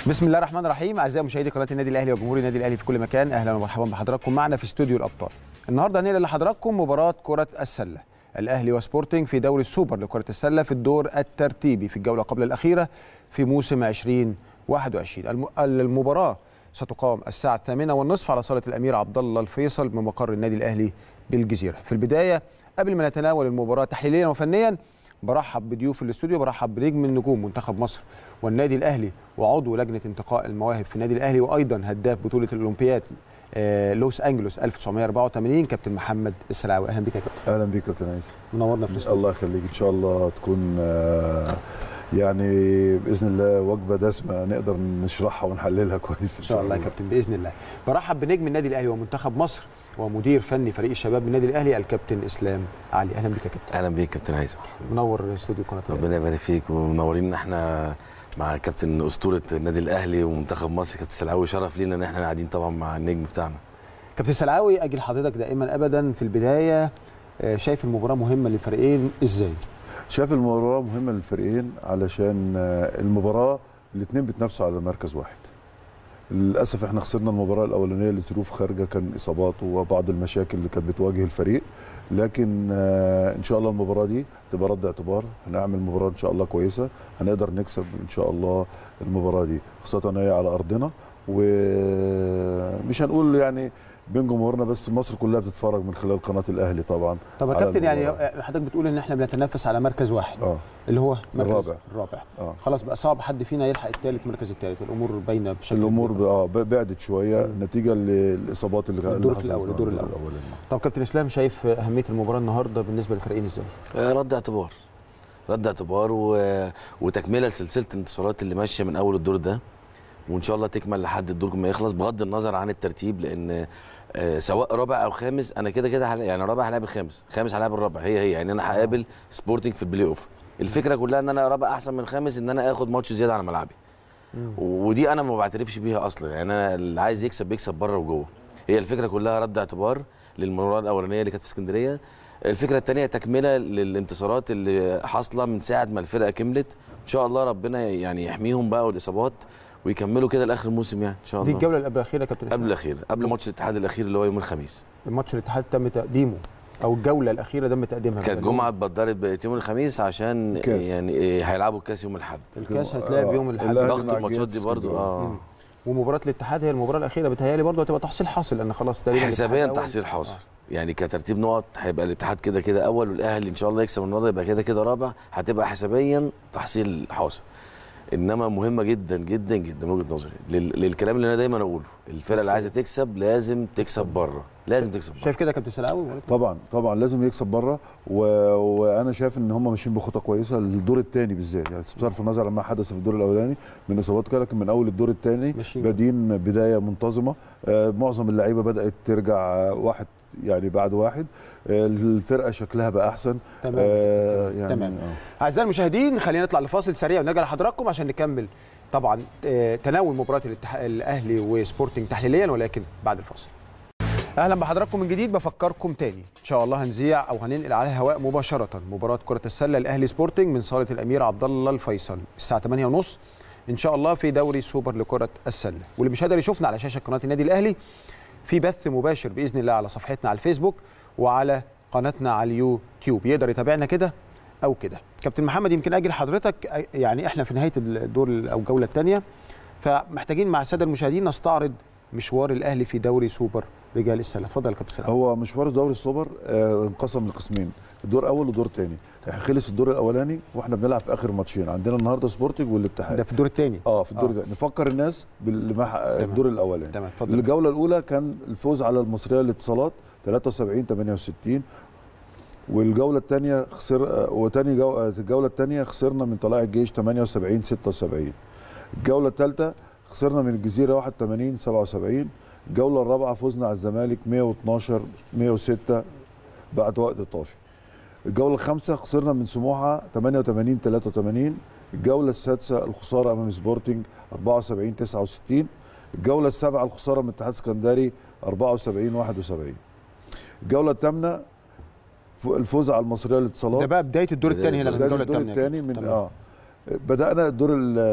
بسم الله الرحمن الرحيم. اعزائي مشاهدي قناه النادي الاهلي وجمهور النادي الاهلي في كل مكان، اهلا ومرحبا بحضراتكم معنا في استوديو الابطال. النهارده هننقل لحضراتكم مباراه كره السله الاهلي وسبورتنج في دوري السوبر لكره السله في الدور الترتيبي في الجوله قبل الاخيره في موسم 2021. المباراه ستقام الساعه 8:30 على صاله الامير عبد الله الفيصل بمقر النادي الاهلي بالجزيره. في البدايه قبل ما نتناول المباراه تحليليا وفنيا برحب بضيوف الاستوديو، برحب بنجم النجوم منتخب مصر والنادي الاهلي وعضو لجنه انتقاء المواهب في النادي الاهلي وايضا هداف بطوله الاولمبياد لوس انجلوس 1984 كابتن محمد السلعاوي. اهلا بك يا كابتن. اهلا بك كابتن عايز. منورنا في الاستوديو. الله يخليك، ان شاء الله تكون يعني باذن الله وجبه دسمه نقدر نشرحها ونحللها كويس ان شاء الله يا كابتن باذن الله. برحب بنجم النادي الاهلي ومنتخب مصر ومدير فني فريق الشباب بالنادي الاهلي الكابتن اسلام علي. اهلا بك يا كابتن. اهلا بيك كابتن عايز. منور استوديو قناه ربنا يبارك فيك، ومنورين ان احنا مع كابتن اسطوره النادي الاهلي ومنتخب مصر كابتن السلعاوي. شرف لينا ان احنا قاعدين طبعا مع النجم بتاعنا. كابتن السلعاوي، اجي لحضرتك دائما ابدا في البدايه، شايف المباراه مهمه للفريقين ازاي؟ شايف المباراه مهمه للفريقين علشان المباراه الاثنين بيتنافسوا على مركز واحد. للاسف احنا خسرنا المباراه الاولانيه لظروف خارجه، كان اصابات وبعض المشاكل اللي كانت بتواجه الفريق، لكن ان شاء الله المباراه دي تبقى رد اعتبار، هنعمل مباراه ان شاء الله كويسه، هنقدر نكسب ان شاء الله المباراه دي، خاصه هي على ارضنا، ومش هنقول يعني بين جمهورنا بس، مصر كلها بتتفرج من خلال قناه الاهلي طبعا. طب يا كابتن، يعني حضرتك بتقول ان احنا بنتنافس على مركز واحد اللي هو مركز الرابع. خلاص بقى صعب حد فينا يلحق الثالث، المركز الثالث، الامور باينه بشكل الامور بعدت شويه نتيجه للاصابات اللي الدور الاول. طب كابتن اسلام، شايف اهميه المباراه النهارده بالنسبه للفريقين ازاي؟ رد اعتبار وتكمله لسلسله الانتصارات اللي ماشيه من اول الدور ده، وان شاء الله تكمل لحد الدور ما يخلص، بغض النظر عن الترتيب، لان سواء رابع او خامس انا كده يعني رابع هلاعب الخامس، خامس هلاعب الرابع، هي يعني انا هقابل سبورتنج في البلاي اوف. الفكره كلها ان انا رابع احسن من الخامس، ان انا اخد ماتش زياده على ملعبي. ودي انا ما بعترفش بيها اصلا، يعني انا اللي عايز يكسب بيكسب بره وجوه. هي الفكره كلها رد اعتبار للمباراه الاولانيه اللي كانت في اسكندريه. الفكره الثانيه تكمله للانتصارات اللي حاصله من ساعه ما الفرقه كملت. ان شاء الله ربنا يعني يحميهم بقى والاصابات ويكملوا كده لاخر الموسم، يعني ان شاء الله. دي الجوله اللي قبل الاخيره يا كابتن؟ قبل الاخيره، قبل ماتش الاتحاد الاخير اللي هو يوم الخميس. الماتش الاتحاد تم تقديمه، او الجوله الاخيره تم تقديمها، كانت جمعه اتبدلت بقت يوم الخميس عشان يعني هيلعبوا الكاس يوم الاحد. الكاس هيتلعب يوم الاحد. ضغط الماتشات دي برضو ومباراه الاتحاد هي المباراه الاخيره، بتهيألي برضو هتبقى تحصيل حاصل، لان خلاص تقريبا حسابيا تحصيل حاصل. يعني كترتيب نقط هيبقى الاتحاد كده كده اول، والاهلي ان شاء الله يكسب النهارده يبقى كده كده رابع، هتبقى حسابيا تحصيل حاصل. انما مهمه جدا جدا جدا من وجهه نظري للكلام اللي انا دايما اقوله، الفرقه اللي عايزه تكسب لازم تكسب بره، لازم تكسب بره. شايف كده يا كابتن سلعاوي؟ طبعا لازم يكسب بره، وانا شايف ان هم ماشيين بخطه كويسه للدور الثاني بالذات، يعني بصرف النظر عما حدث في الدور الاولاني من اصابات كده، لكن من اول الدور الثاني بادين بدايه منتظمه. معظم اللعيبه بدات ترجع واحد يعني بعد واحد، الفرقه شكلها بقى احسن. تمام. تمام. اعزائي المشاهدين، خلينا نطلع لفاصل سريع ونرجع لحضراتكم عشان نكمل طبعا تناول مباراه الاهلي وسبورتنج تحليليا، ولكن بعد الفاصل. اهلا بحضراتكم من جديد. بفكركم تاني ان شاء الله هنذيع او هننقل على الهواء مباشره مباراه كره السله الاهلي سبورتنج من صاله الامير عبد الله الفيصل الساعه 8:30 ان شاء الله في دوري السوبر لكره السله. واللي مش قادر يشوفنا على شاشه قناه النادي الاهلي، في بث مباشر باذن الله على صفحتنا على الفيسبوك وعلى قناتنا على اليوتيوب، يقدر يتابعنا كده او كده. كابتن محمد، يمكن اجي لحضرتك، يعني احنا في نهايه الدور او الجوله الثانيه، فمحتاجين مع الساده المشاهدين نستعرض مشوار الاهلي في دوري سوبر رجال السله. اتفضل يا كابتن سلام. هو مشوار دوري السوبر انقسم لقسمين، الدور اول ودور ثاني. خلص الدور الاولاني واحنا بنلعب في اخر ماتشين، عندنا النهارده سبورتنج والاتحاد. ده في الدور الثاني؟ في الدور الثاني. نفكر الناس بالدور الاولاني. تمام. اتفضل. الجوله الاولى كان الفوز على المصريه للاتصالات 73-68، والجوله الثانيه الجوله الثانيه خسرنا من طلائع الجيش 78-76. الجوله الثالثه خسرنا من الجزيره 81-77. الجوله الرابعه فزنا على الزمالك 112-106 بعد وقت اضافي. الجوله الخامسه خسرنا من سموحه 88-83. الجوله السادسه الخساره امام سبورتنج 74-69. الجوله السابعه الخساره من اتحاد اسكندري 74-71. الجوله الثامنه الفوز على المصريه للاتصالات. ده بقى بدايه الدور الثاني هنا، الدور الثاني من بدانا الدور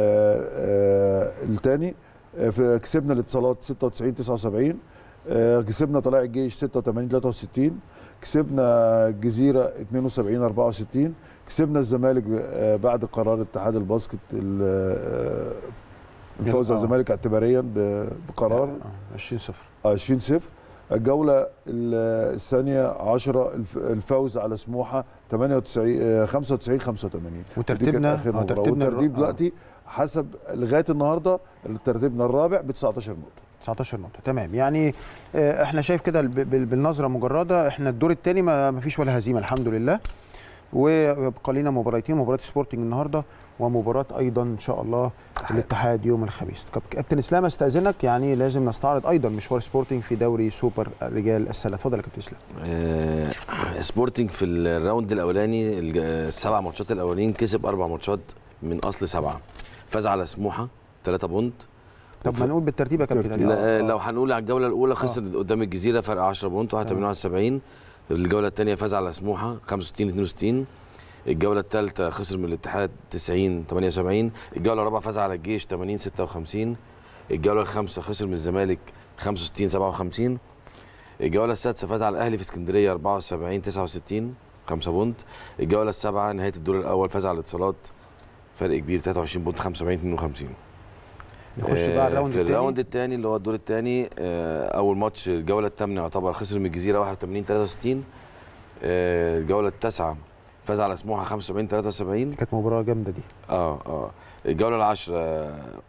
الثاني، كسبنا الاتصالات 96 79، كسبنا طلائع الجيش 86 63، كسبنا الجزيره 72 64، كسبنا الزمالك بعد قرار اتحاد الباسكت الفوز على الزمالك اعتباريا بقرار 20-0. الجوله الثانيه 10 الفوز على سموحه 95 85. وترتيبنا والترتيب دلوقتي حسب لغايه النهارده ترتيبنا الرابع ب 19 نقطه. 19 نقطة، تمام. يعني احنا شايف كده بالنظرة مجردة احنا الدور الثاني ما فيش ولا هزيمة الحمد لله، ويبقى لنا مباراتين، مباراة سبورتنج النهارده ومباراة ايضا ان شاء الله الاتحاد يوم الخميس. كابتن اسلام استاذنك، يعني لازم نستعرض ايضا مشوار سبورتنج في دوري سوبر رجال السله. اتفضل يا كابتن اسلام. سبورتنج في الراوند الاولاني السبع ماتشات الاولانيين كسب 4 ماتشات من اصل 7، فاز على سموحه 3 بونت. طب ما نقول بالترتيب يا كابتن. لو هنقول على الجوله الاولى خسر قدام الجزيره فرق 10 بونت 81 71، الجوله الثانيه فاز على سموحه 65 62، الجوله الثالثه خسر من الاتحاد 90 78، الجوله الرابعه فاز على الجيش 80 56، الجوله الخامسه خسر من الزمالك 65 57، الجوله السادسه فاز على الاهلي في اسكندريه 74 69 5 بونت، الجوله السابعه نهايه الدور الاول فاز على الاتصالات فرق كبير 23 بونت 75 52. نخش بقى الراوند في الراوند الثاني اللي هو الدور الثاني، اول ماتش الجوله الثامنه يعتبر خسر من الجزيره 81 63، الجوله التاسعه فاز على سموحه 75 73. كانت مباراه جامده دي. الجوله العاشره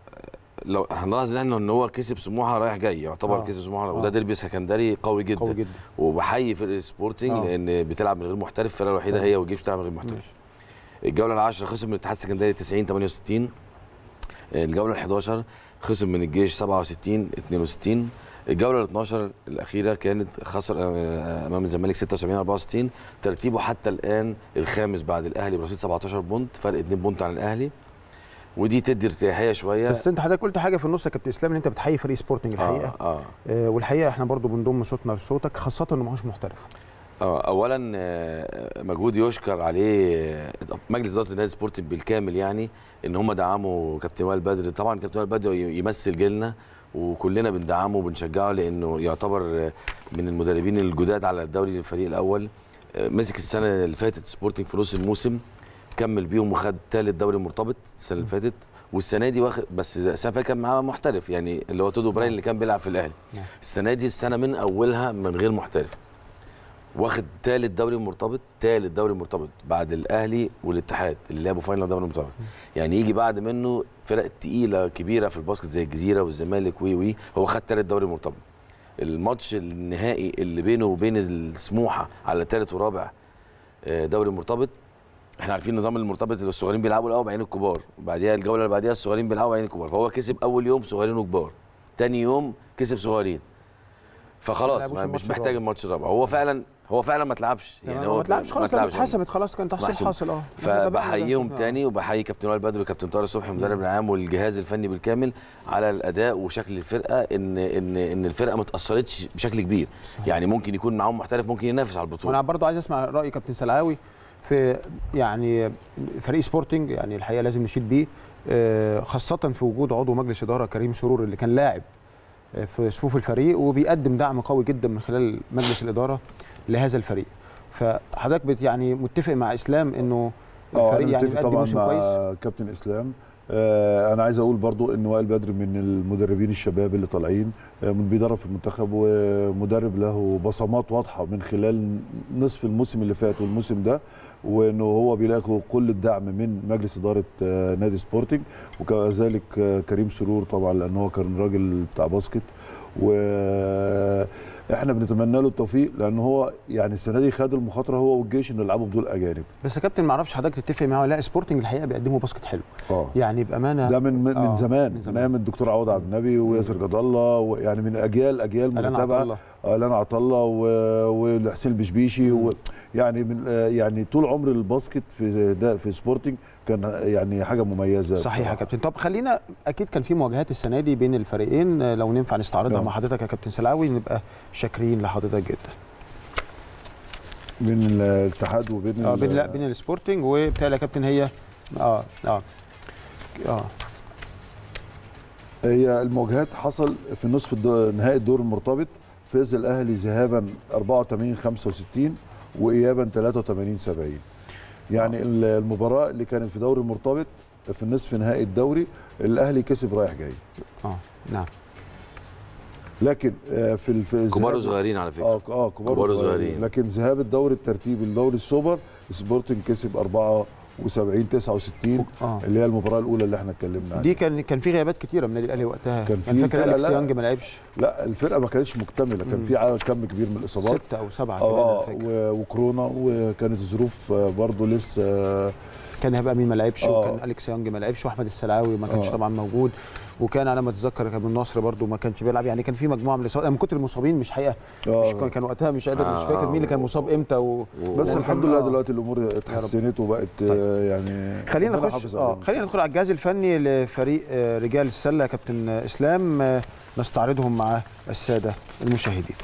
لو هنلاحظ ان هو كسب سموحه رايح جاي، يعتبر كسب سموحه وده ديربي سكندري قوي جدا. وبحيي فرقه سبورتنج لان بتلعب من غير محترف، الفرقه الوحيده هي والجيش بتلعب من غير محترف. الجوله العاشره خسر من الاتحاد السكندري 90 68، الجوله ال11 خسر من الجيش 67 62، الجوله ال12 الاخيره كانت خسر امام الزمالك 76 64. ترتيبه حتى الان الخامس بعد الاهلي برصيد 17 بونت، فرق 2 بونت عن الاهلي، ودي تدي ارتياحيه شويه. بس انت حضرتك قلت حاجه في النص يا كابتن اسلام ان انت بتحيي فريق سبورتنج الحقيقه. والحقيقه احنا برضو بنضم صوتنا لصوتك، خاصه انه ما هوش محترف. اولا مجهود يشكر عليه مجلس اداره النادي سبورتنج بالكامل، يعني ان هم دعموا كابتن وائل بدر. طبعا كابتن وائل بدر يمثل جيلنا وكلنا بندعمه وبنشجعه لانه يعتبر من المدربين الجداد على الدوري الفريق الاول. مسك السنه اللي فاتت سبورتنج في نص الموسم، كمل بيهم وخد ثالث دوري مرتبط السنه اللي فاتت، والسنه دي واخد، بس السنه اللي فاتت كان معاه محترف يعني اللي هو تودو براين اللي كان بيلعب في الاهلي. السنه دي السنه من اولها من غير محترف، واخد ثالث دوري مرتبط بعد الاهلي والاتحاد اللي لعبوا فاينل دوري مرتبط. يعني يجي بعد منه فرق تقيله كبيره في الباسكت زي الجزيره والزمالك هو خد ثالث دوري مرتبط. الماتش النهائي اللي بينه وبين السموحه على ثالث ورابع دوري مرتبط، احنا عارفين نظام المرتبط اللي الصغيرين بيلعبوا الاول بعدين الكبار، وبعديها الجوله اللي بعديها الصغيرين بيلعبوا بعدين الكبار، فهو كسب اول يوم صغيرين وكبار، ثاني يوم كسب صغيرين، فخلاص مش محتاج الماتش الرابع. هو فعلا ما اتلعبش، يعني هو ما اتلعبش خلاص، اتحسبت خلاص، كان تحصيل حاصل. فبحييهم تاني، وبحيي كابتن وائل بدر وكابتن طارق صبحي المدرب العام والجهاز الفني بالكامل على الاداء وشكل الفرقه، ان الفرقه ما اتاثرتش بشكل كبير. صحيح. يعني ممكن يكون معاهم محترف ممكن ينافس على البطوله. وانا برضو عايز اسمع راي كابتن سلعاوي في يعني فريق سبورتنج، يعني الحقيقه لازم نشيد بيه، خاصه في وجود عضو مجلس اداره كريم سرور اللي كان لاعب في صفوف الفريق وبيقدم دعم قوي جدا من خلال مجلس الاداره لهذا الفريق. فحضرتك يعني متفق مع اسلام انه الفريق يعني بيقدم موسم كويس؟ طبعا مع كابتن اسلام. انا عايز اقول برضو ان وائل بدر من المدربين الشباب اللي طالعين، بيدرب في المنتخب ومدرب له بصمات واضحه من خلال نصف الموسم اللي فات والموسم ده، وانه هو بيلاقي كل الدعم من مجلس اداره نادي سبورتنج، وكذلك كريم سرور طبعا لانه هو كان راجل بتاع باسكت، واحنا بنتمنى له التوفيق لان هو يعني السنه دي خد المخاطره هو والجيش انه يلعبوا بدون اجانب. بس يا كابتن ما اعرفش حضرتك تتفق معاه ولا لا، سبورتنج الحقيقه بيقدموا باسكت حلو. يعني بامانه ده من زمان، من ايام الدكتور عوض عبد النبي وياسر جد الله، ويعني من اجيال متتابعه، لنا عطله وحسين البشبيشي، يعني من يعني طول عمر الباسكت في سبورتنج كان يعني حاجه مميزه. صحيح يا كابتن. طب خلينا، اكيد كان في مواجهات السنه دي بين الفريقين، لو ننفع نستعرضها مع حضرتك يا كابتن سلعاوي نبقى شاكرين لحضرتك جدا. بين الاتحاد وبين بين السبورتنج وبالتالي يا كابتن هي هي المواجهات حصل في نصف نهائي الدور المرتبط، فاز الاهلي ذهابا 84-65 وايابا 83-70. يعني المباراه اللي كانت في دوري المرتبط في النصف نهائي الدوري الاهلي كسب رايح جاي. نعم. لكن في كبار وصغيرين على فكره. كبار وصغيرين. لكن ذهاب الدوري الترتيبي لدوري السوبر سبورتنج كسب 74-69 اللي هي المباراه الاولى اللي احنا اتكلمنا عنها. دي كان في غيابات كتيره من النادي الاهلي وقتها. كان في فاكر اليكس يانج ما لعبش. لا الفرقه ما كانتش مكتمله، كان في كم كبير من الاصابات 6 أو 7 وكورونا، وكانت الظروف برضو لسه. كان هيبقى مين ما لعبش، وكان اليكس يانج ما لعبش، واحمد السلعاوي ما كانش طبعا موجود، وكان على ما اتذكر كان النصر برضو ما كانش بيلعب. يعني كان في مجموعه من الاصابات من كتر المصابين مش حقيقه. مش كان وقتها مش قادر مش فاكر مين اللي كان مصاب امتى بس الحمد لله دلوقتي الامور اتحسنت وبقت يعني. خلينا نخش خلينا ندخل على الجهاز الفني لفريق رجال السله يا كابتن اسلام، نستعرضهم مع الساده المشاهدين.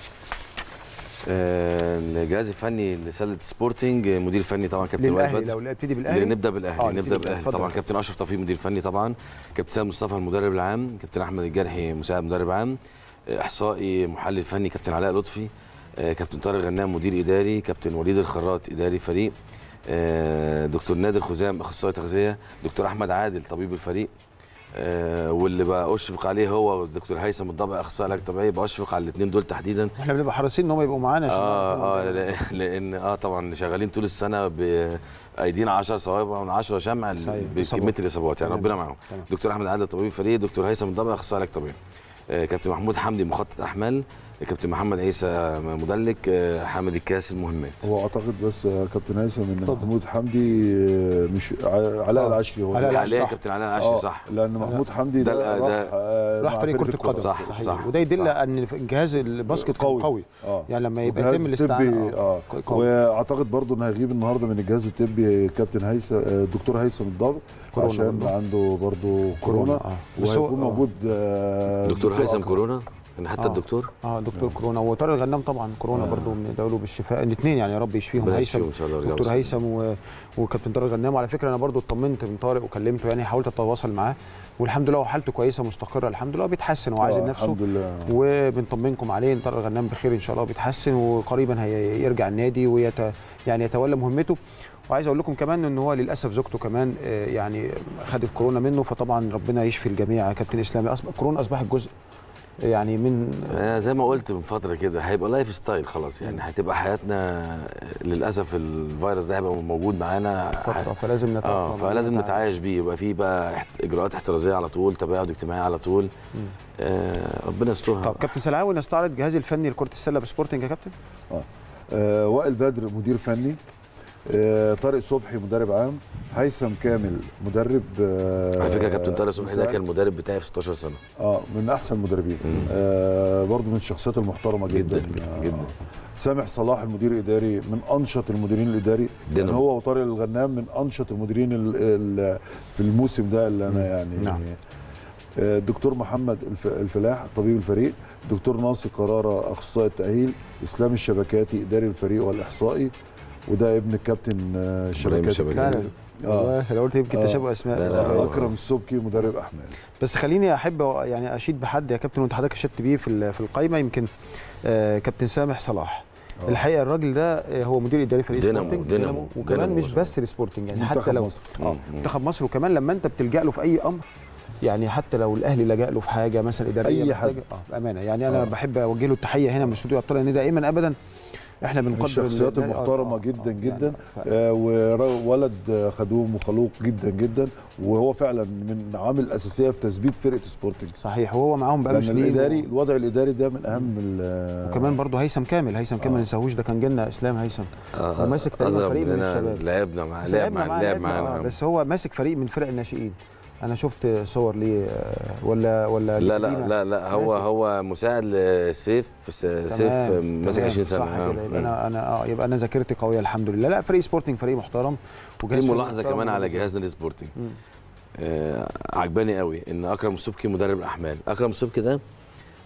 الجهاز الفني لسله سبورتنج، مدير فني طبعا كابتن وائل بدر. لو نبتدي بالاهلي نبدا بالاهلي طبعا كابتن اشرف توفيق مدير فني طبعا، كابتن سيد مصطفى المدرب العام، كابتن احمد الجرحي مساعد مدرب عام، احصائي محلل فني كابتن علاء لطفي، كابتن طارق غنام مدير اداري، كابتن وليد الخراط اداري فريق، دكتور نادر خزام اخصائي تغذيه، دكتور احمد عادل طبيب الفريق، واللي بقى اشفق عليه هو الدكتور هيثم الضبع اخصائي علاج طبيعي، بشفق على الاثنين دول تحديدا. احنا بنبقى حريصين ان هم يبقوا معانا لان طبعا شغالين طول السنه بايدين 10 صوابع من 10 شمع بكميه الاصابات، يعني ربنا معاهم. دكتور احمد عادل طبيب الفريق، دكتور هيثم الضبع اخصائي علاج طبيعي، كابتن محمود حمدي مخطط احمال، كابتن محمد عيسى مدلك، حامد الكاس المهمات. هو اعتقد بس كابتن هيثم ان محمود حمدي مش علاء العشري، هو حاليا كابتن علاء العشري صح، لان محمود حمدي راح فريق كره القدم صح، وده يدل ان جهاز الباسكت قوي. يعني لما يبقى يتم الاستعانه واعتقد برضه انه هيغيب النهارده من الجهاز الطبي كابتن هيثم الدكتور هيثم الضبع عشان عنده برضه كورونا وهيكون موجود دكتور هيثم كورونا حتى الدكتور دكتور كورونا، وطارق الغنام طبعا كورونا برضو بندعو له بالشفاء الاثنين، يعني يا رب يشفيهم. هيثم دكتور هيثم وكابتن طارق الغنام. وعلى فكره انا برضو اطمنت من طارق وكلمته، يعني حاولت اتواصل معاه والحمد لله وحالته كويسه مستقره الحمد لله، بيتحسن وعايز نفسه الحمد لله، وبنطمنكم عليه ان طارق الغنام بخير ان شاء الله بيتحسن وقريبا هيرجع النادي يعني يتولى مهمته. وعايز اقول لكم كمان ان هو للاسف زوجته كمان يعني خدت كورونا منه، فطبعا ربنا يشفي الجميع يا كابتن اسلام. كورونا اصبحت جزء يعني من زي ما قلت من فتره كده، هيبقى لايف ستايل خلاص، يعني هتبقى حياتنا للاسف الفيروس ده هيبقى موجود معانا فتره، فلازم نتعايش فلازم نتعايش بيه، يبقى فيه بقى اجراءات احترازيه على طول، تباعد اجتماعي على طول. ربنا يسترها. طب كابتن سلعاوي، نستعرض الجهاز الفني لكره السله بسبورتنج يا كابتن. وائل بدر مدير فني، طارق صبحي مدرب عام، هيثم كامل مدرب. على فكره كابتن طارق صبحي ده كان المدرب بتاعي في 16 سنه. من احسن المدربين، برضه من الشخصيات المحترمه جدا جدا. سامح صلاح المدير الاداري من انشط المديرين الاداري، يعني هو وطارق الغنام من انشط المديرين في الموسم ده اللي انا يعني دكتور محمد الفلاح طبيب الفريق، دكتور ناصر قراره اخصائي التاهيل، اسلام الشبكاتي اداري الفريق والاحصائي، وده ابن الكابتن الشبكاتي. لو قلت يمكن تشابه اسماء. اكرم السبكي مدرب احمال. بس خليني احب يعني اشيد بحد يا كابتن، وانت حضرتك اشدت بيه في القائمه، يمكن كابتن سامح صلاح. الحقيقه الراجل ده هو مدير اداري فريق دينامو وكمان مش بس السبورتنج، يعني حتى لو منتخب مصر، وكمان لما انت بتلجأ له في اي امر، يعني حتى لو الاهلي لجأ له في حاجه مثلا اداريه اي حاجه بامانه، يعني انا بحب اوجه له التحيه هنا من استوديو ابطال، ان دائما ابدا احنا بنقدر الشخصيات المحترمه جدا جدا، وولد خدوم وخلوق جدا جدا، وهو فعلا من عامل اساسيه في تثبيت فرقه سبورتنج. صحيح، وهو معاهم بقى الوضع الاداري ده من اهم وكمان برضه هيثم كامل ما ننساهوش، ده كان جالنا اسلام هيثم وماسك تقريبا فريق من الشباب، لعب معاه بس هو ماسك فريق من فرق الناشئين. انا شفت صور ليه ولا لا هو مساعد لسيف ماسك 20 سنه. صح كده، يبقى انا ذاكرتي قويه الحمد لله. لا فريق سبورتنج فريق محترم. في ملاحظه كمان على جهاز نادي سبورتنج عجباني قوي، ان اكرم السبكي مدرب الاحمال. اكرم السبكي ده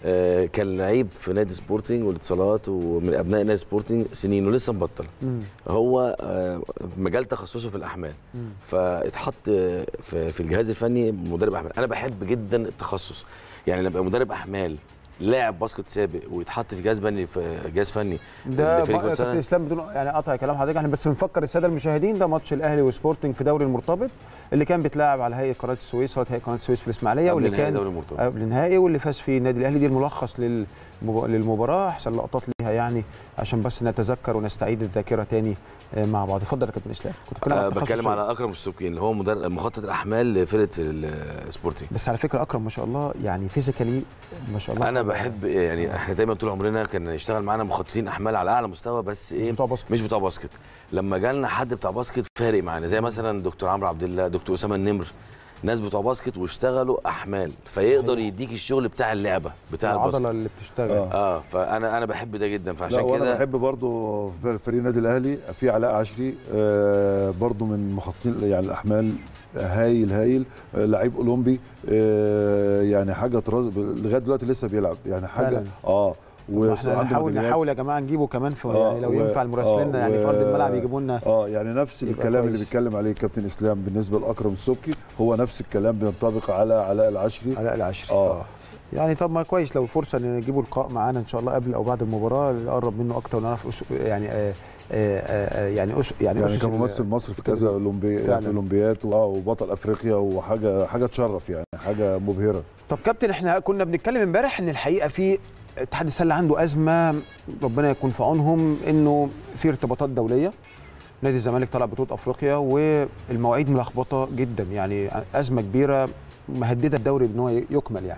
كان لعيب في نادي سبورتنج والاتصالات ومن ابناء نادي سبورتنج سنين ولسه مبطل. هو مجال تخصصه في الاحمال، فاتحط في الجهاز الفني مدرب احمال. انا بحب جدا التخصص، يعني لما ابقى مدرب احمال لاعب باسكت سابق ويتحط في جهاز فني ده كابتن اسلام بدون يعني قطع كلام حضرتك، احنا بس بنفكر الساده المشاهدين ده ماتش الاهلي وسبورتنج في دوري المرتبط اللي كان بيتلعب على هيئه قناه السويس، هيئه قناه السويس في الاسماعيليه، واللي كان قبل النهائي واللي فاز فيه النادي الاهلي. دي الملخص للمباراه، احسن لقطات ليها يعني عشان بس نتذكر ونستعيد الذاكره تاني مع بعض. اتفضل يا كابتن اسلام. كنت بتكلم على اكرم السبكي اللي هو مخطط الاحمال لفرقه السبورتنج. بس على فكره اكرم ما شاء الله يعني فيزيكالي ما شاء الله. انا بحب يعني احنا دايما طول عمرنا كان يشتغل معانا مخططين احمال على اعلى مستوى، بس ايه مش بتوع باسكت. لما جالنا حد بتاع باسكت فارق معانا، زي مثلا دكتور عمرو عبد الله، دكتور اسامه النمر، ناس بتوع باسكت واشتغلوا احمال، فيقدر يديك الشغل بتاع اللعبه بتاع العضله اللي بتشتغل. فانا بحب ده جدا، فعشان كده وانا بحب برضو فريق النادي الاهلي في علاء عشري برضو من مخططين يعني الاحمال، هايل لعيب اولمبي يعني حاجه لغايه دلوقتي لسه بيلعب يعني حاجه نحاول يا جماعه نجيبه كمان في يعني لو ينفع المراسلين يعني في ارض الملعب يجيبوا لنا يعني نفس الكلام اللي بيتكلم عليه كابتن اسلام بالنسبه لاكرم السبكي، هو نفس الكلام بينطبق على علاء العشري. يعني طب ما كويس لو فرصه ان نجيبه لقاء معانا ان شاء الله قبل او بعد المباراه نقرب منه اكتر ونعرف يعني يعني كممثل مصر في كذا اولمبياد وبطل افريقيا وحاجه تشرف يعني حاجه مبهره. طب كابتن احنا كنا بنتكلم امبارح ان الحقيقه في اتحاد السله عنده ازمه ربنا يكون في عونهم، انه في ارتباطات دوليه، نادي الزمالك طلع بطوله افريقيا والمواعيد ملخبطه جدا، يعني ازمه كبيره مهدده الدوري بان هو يكمل يعني.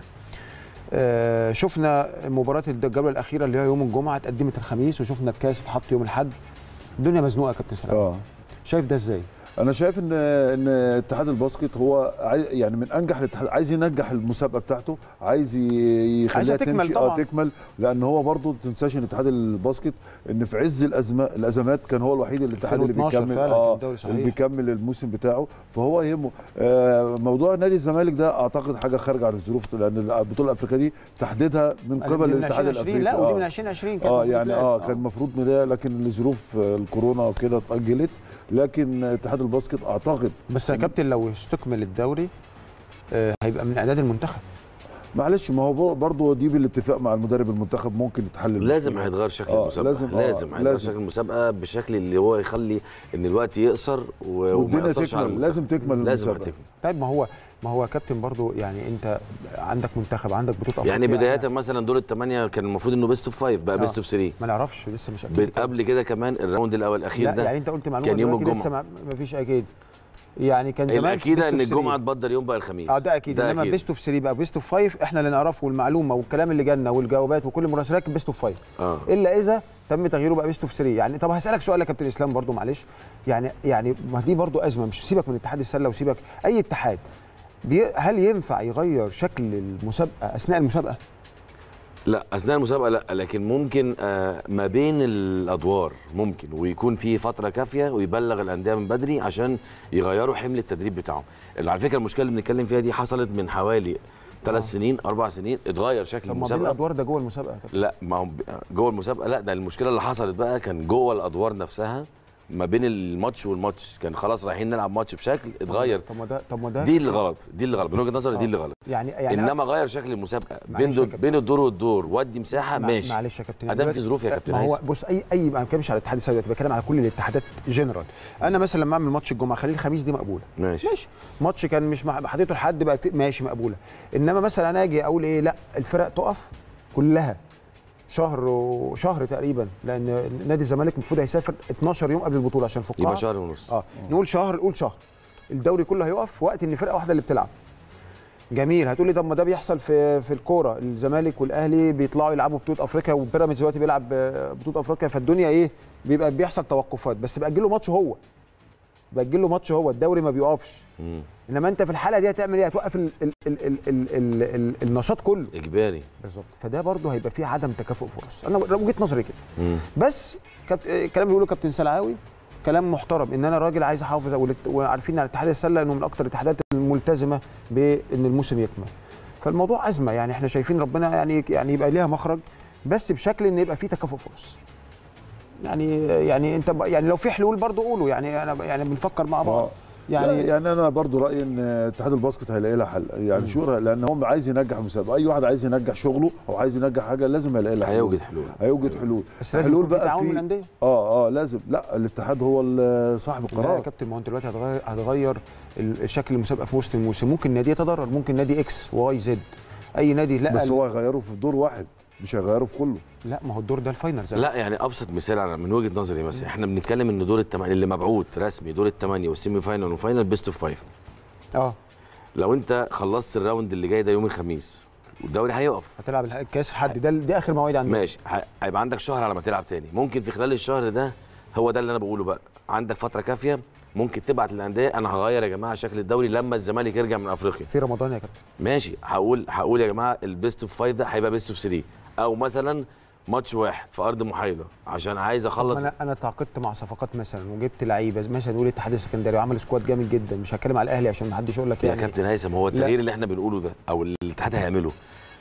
شفنا مباراه الجوله الاخيره اللي هي يوم الجمعه اتقدمت الخميس، وشفنا الكاس اتحط يوم الاحد. الدنيا مزنوقه يا كابتن سلام. شايف ده ازاي؟ انا شايف ان اتحاد الباسكت هو يعني من انجح الاتحاد، عايز ينجح المسابقه بتاعته، عايز يخليها تمشي تكمل، لان هو برضه ما تنساش ان اتحاد الباسكت ان في عز الازمات كان هو الوحيد الاتحاد اللي بيكمل اللي بيكمل الموسم بتاعه، فهو يهمه. موضوع نادي الزمالك ده اعتقد حاجه خارجه عن الظروف، لان البطوله الافريقيه تحديدها من قبل الاتحاد الافريقي. لا ودي من 2020 يعني كان المفروض لكن لظروف الكورونا وكده اتاجلت، لكن اتحاد الباسكت اعتقد. بس يا كابتن لو استكمل الدوري هيبقى من اعداد المنتخب. معلش ما هو برضه دي بالاتفاق مع المدرب المنتخب ممكن يتحل. لازم هيتغير شكل المسابقه، لازم هيتغير شكل المسابقه بشكل اللي هو يخلي ان الوقت يقصر وما يأثرش على المنتخب. لازم تكمل المسابقه. طيب ما هو يا كابتن برضه يعني انت عندك منتخب، عندك بطوله افريقيا، يعني بدايه مثلا دور الثمانيه كان المفروض انه بيست اوف 5 بقى بيست اوف 3. ما نعرفش لسه مش اكيد. قبل كده كمان الراوند الاخير ده يعني انت قلت معلومه كان يوم الجمعه، لسه ما فيش اكيد يعني كان زمان الاكيد ان الجمعه اتبدل يوم بقى الخميس. ده اكيد، انما بيست اوف 3 بقى بيست اوف 5 احنا اللي نعرفه، والمعلومه والكلام اللي جالنا والجوابات وكل المراسلات كان بيست اوف 5 الا اذا تم تغييره بقى بيست اوف 3. يعني طب هسالك سؤال يا كابتن اسلام برضو معلش، يعني ما دي برضو ازمه، مش سيبك من اتحاد السله وسيبك اي اتحاد، هل ينفع يغير شكل المسابقه اثناء المسابقه؟ لا اثناء المسابقه لا، لكن ممكن ما بين الادوار ممكن، ويكون في فتره كافيه ويبلغ الانديه من بدري عشان يغيروا حمل التدريب بتاعهم. اللي على فكره المشكله اللي بنتكلم فيها دي حصلت من حوالي 3 سنين 4 سنين، اتغير شكل المسابقه. طب ما بين الادوار ده جوه المسابقه؟ لا ما هو جوه المسابقه لا، ده المشكله اللي حصلت بقى كان جوه الادوار نفسها، ما بين الماتش والماتش كان خلاص رايحين نلعب ماتش بشكل اتغير. طب ما ده دي اللي غلط، دي اللي غلط من وجهه نظري، دي اللي غلط. يعني انما غير شكل المسابقه بين الدور والدور، ودي مساحه ماشي. معلش يا كابتن، ادام في ظروف يا كابتن. ما هو بص اي ما بتكلمش على الاتحاد السعودي، بتكلم على كل الاتحادات جنرال. انا مثلا لما اعمل ماتش الجمعه خليه الخميس، دي مقبوله ماشي. ماتش كان مش حطيته لحد بقى ماشي مقبوله. انما مثلا انا اجي اقول ايه، لا الفرق تقف كلها شهر تقريبا، لان نادي الزمالك المفروض هيسافر 12 يوم قبل البطوله عشان الفقاعه، يبقى شهر ونص. نقول شهر الدوري كله هيقف وقت ان فرقه واحده اللي بتلعب. جميل، هتقول لي طب ما ده بيحصل في الكوره، الزمالك والاهلي بيطلعوا يلعبوا بطوله افريقيا وبيراميدز دلوقتي بيلعب بطوله افريقيا، فالدنيا ايه بيبقى بيحصل توقفات، بس باجل له ماتش هو الدوري ما بيقفش. انما انت في الحاله دي هتعمل ايه؟ هتوقف النشاط كله اجباري. بالظبط، فده برضه هيبقى فيه عدم تكافؤ فرص. انا وجهه نظري كده. بس الكلام اللي بيقوله كابتن سلعاوي كلام محترم، ان انا راجل عايز احافظ، وعارفين على اتحاد السله انه من اكثر الاتحادات الملتزمه بان الموسم يكمل. فالموضوع ازمه، يعني احنا شايفين ربنا يعني يبقى ليها مخرج، بس بشكل ان يبقى في تكافؤ فرص. يعني انت يعني لو في حلول برضو قولوا، يعني انا يعني بنفكر مع بعض. يعني انا برضو رايي ان اتحاد الباسكت هيلاقي لها حل، يعني شو، لان هو عايز ينجح مسابقه، اي واحد عايز ينجح شغله او عايز ينجح حاجه لازم هيلاقي لها حلول. هيوجد حلول بس لازم حلول بقى في تعاون من الانديه. لازم، لا الاتحاد هو صاحب القرار. لا يا كابتن، ما هو انت دلوقتي هتغير شكل المسابقه في وسط الموسم، ممكن نادي يتضرر، ممكن نادي اكس واي زد، اي نادي. لا بس هو هيغيره في دور واحد، مش هيغيره في كله. لا ما هو الدور ده الفاينل. لا يعني ابسط مثال من وجهه نظري مثلا، احنا بنتكلم ان دور الثمانيه اللي مبعوث رسمي، دور الثمانيه والسيمي فاينل والفاينل بيست اوف 5. لو انت خلصت الراوند اللي جاي ده يوم الخميس والدوري هيقف، هتلعب الكاس حد ده، دي اخر مواعيد عندك. ماشي، هيبقى عندك شهر على ما تلعب تاني. ممكن في خلال الشهر ده، هو ده اللي انا بقوله بقى، عندك فتره كافيه ممكن تبعت للانديه انا هغير يا جماعه شكل الدوري لما الزمالك يرجع من افريقيا في رمضان يا كابتن. ماشي، هقول يا جماعه البيست اوف 5 ده هيبقى بيست اوف 3، او مثلا ماتش واحد في ارض محايده عشان عايز اخلص. انا تعاقدت مع صفقات مثلا وجبت لعيبه مثلا، نقول الاتحاد السكندري وعمل سكواد جامد جدا، مش هتكلم على الاهلي عشان ما حدش يقول لك يا كابتن هيثم، هو التغيير اللي احنا بنقوله ده او اللي الاتحاد هيعمله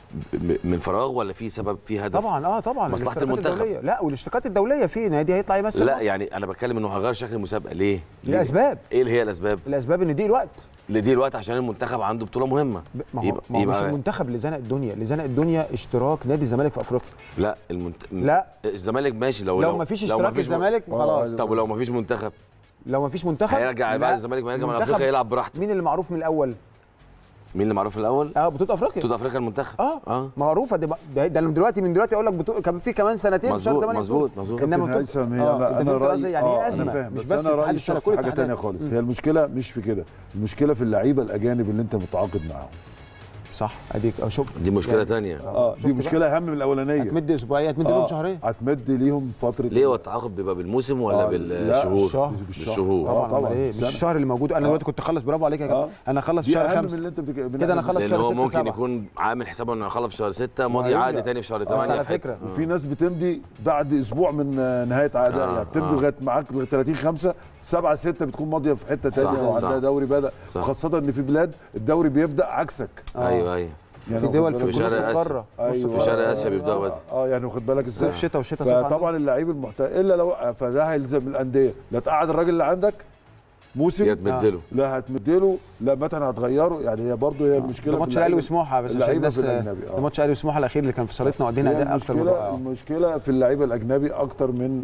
من فراغ ولا في سبب، في هدف؟ طبعا طبعا مصلحه المنتخب. لا والاشتراكات الدوليه في نادي هيطلع يمثل لا مصر. يعني انا بتكلم انه هغير شكل المسابقه ليه؟ لاسباب. ايه اللي هي الاسباب؟ الاسباب ان دي الوقت عشان المنتخب عنده بطوله مهمه. ما هو مش المنتخب اللي زنق الدنيا، اللي زنق الدنيا اشتراك نادي الزمالك في افريقيا. لا لا الزمالك ماشي، لو ما فيش اشتراك الزمالك خلاص. طب ولو ما فيش منتخب؟ لو ما فيش منتخب هيرجع بعد الزمالك ما يرجع من افريقيا يلعب براحته. مين اللي معروف من الاول؟ مين اللي معروف الاول؟ بطوله افريقيا. بطوله افريقيا المنتخب. معروفه ده دلوقتي من دلوقتي اقول لك كان في كمان سنتين. مظبوط. انما انا رايي يعني ايه ازمه، مش بس انا رايي حاجه ثانيه خالص. هي المشكله مش في كده، المشكله في اللعيبه الاجانب اللي انت متعاقد معاهم. صح، اديك شوف دي مشكله ثانيه. دي مشكله اهم من الاولانيه. هتمد اسبوعيه، هتمد لهم شهرين، هتمد ليهم فتره. ليه هو التعاقد بيبقى بالموسم ولا بالشهور؟ بالشهور طبعا. مش الشهر اللي موجود. انا دلوقتي كنت اخلص، برافو عليك يا كابتن، انا اخلص في شهر 5 كده، انا اخلص في شهر 6 هو ممكن يكون عامل حسابه انه يخلص في شهر 6 ماضي عادي تاني في شهر 8 على فكره. وفي ناس بتمضي بعد اسبوع من نهايه عقدها، يعني بتمضي لغايه معاك 30/5 7/6 بتكون ماضيه في حته ثانيه وعندها دوري بدا، وخاصه ان في بلاد الدوري بيبدا عكسك. ايوه يعني في دول في شرق اسيا. في شرق اسيا بيبداوا بدري. يعني واخد بالك ازاي؟ صيف شتاء وشتاء صيف. فطبعا اللعيب المحترف الا لو فده هيلزم الانديه، لا تقعد الراجل اللي عندك موسم يا تمدله، لا هتمدله، لا مثلا هتغيره. يعني هي برضه هي المشكله في ماتش الاهلي وسموحه، بس عشان الناس ماتش الاهلي وسموحه الاخير اللي كان في صالتنا وادينا اداء اكتر من المشكله في اللعيبه الاجنبي اكتر من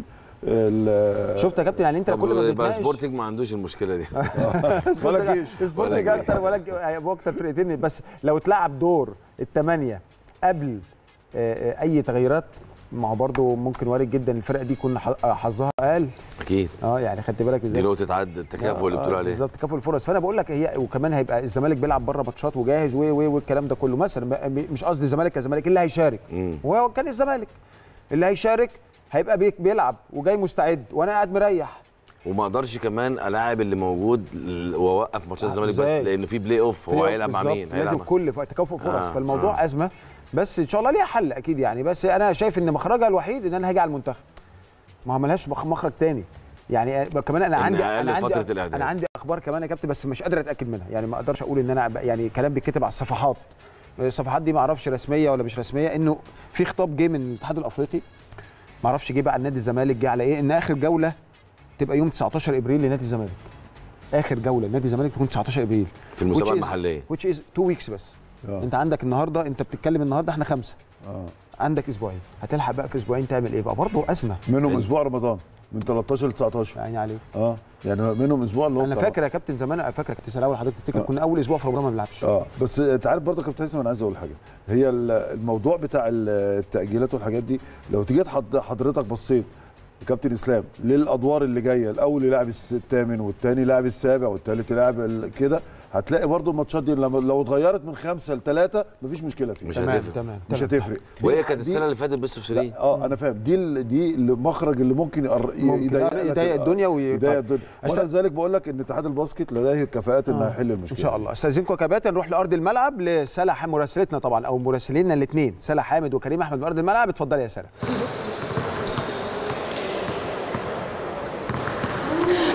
شفت يا كابتن؟ يعني انت كل ما بتناقش سبورتنج ما عندوش المشكله دي ولا جيش سبورتنج اكتر ولا اكتر فرقتين. بس لو اتلعب دور الثمانيه قبل اي تغييرات، ما هو برضه ممكن وارد جدا الفرقه دي يكون حظها اقل اكيد. يعني خدت بالك ازاي دي نقطه عد التكافؤ اللي بتقول عليه بالظبط، تكافؤ الفرص. فانا بقول لك هي، وكمان هيبقى الزمالك بيلعب بره ماتشات وجاهز والكلام ده كله. مثلا مش قصدي الزمالك كزمالك، اللي هيشارك وهو كان الزمالك اللي هيشارك هيبقى بيلعب وجاي مستعد وانا قاعد مريح، وما اقدرش كمان الاعب اللي موجود واوقف ماتشات الزمالك بس لانه في بلاي اوف. هو هيلعب مع مين؟ لازم كل تكافؤ فرص. فالموضوع ازمه، بس ان شاء الله ليها حل اكيد يعني. بس انا شايف ان مخرجها الوحيد ان انا هاجي على المنتخب، ما هو ملهاش مخرج تاني يعني. كمان انا عندي اخبار كمان يا كابتن، بس مش قادر اتاكد منها. يعني ما اقدرش اقول ان انا يعني كلام بيتكتب على الصفحات دي ما اعرفش رسميه ولا مش رسميه، انه في خطاب جه من الاتحاد الافريقي، ما اعرفش جه بقى على نادي الزمالك، جه على ايه، ان اخر جوله تبقى يوم 19 ابريل لنادي الزمالك. اخر جوله لنادي الزمالك تكون 19 ابريل في المسابقه المحليه، which is 2 weeks بس. انت عندك النهارده، انت بتتكلم النهارده احنا 5 عندك اسبوعين، هتلحق بقى في اسبوعين تعمل ايه بقى؟ برضه ازمه. منهم اسبوع رمضان من 13 ل 19 يعني عليك. يعني منهم اسبوع اللي هو انا فاكر يا كابتن زمان، فاكر كنت سنه اول حضرتك تفتكر كنا اول اسبوع في رمضان ما بنلعبش. بس انت عارف برضه يا كابتن هيثم، انا عايز اقول حاجه. هي الموضوع بتاع التاجيلات والحاجات دي، لو تيجي حضرتك بصيت كابتن اسلام للادوار اللي جايه، الاول يلعب الثامن والثاني يلعب السابع والثالث يلعب كده، هتلاقي برضو الماتشات دي لو اتغيرت من 5 ل3 مفيش مشكله فيها. مش هتفرق. وهي كانت السنه اللي فاتت بس في شيرين. انا فاهم. دي المخرج اللي ممكن يضايق الدنيا ويضايق الدنيا. ولذلك بقول لك ان اتحاد الباسكت لديه الكفاءات انه يحل المشكله ان شاء الله. استاذنكم يا كباتن نروح لارض الملعب لسلا مراسلتنا طبعا، او مراسليننا الاثنين سلا حامد وكريم احمد بارض الملعب. اتفضلي يا سلا.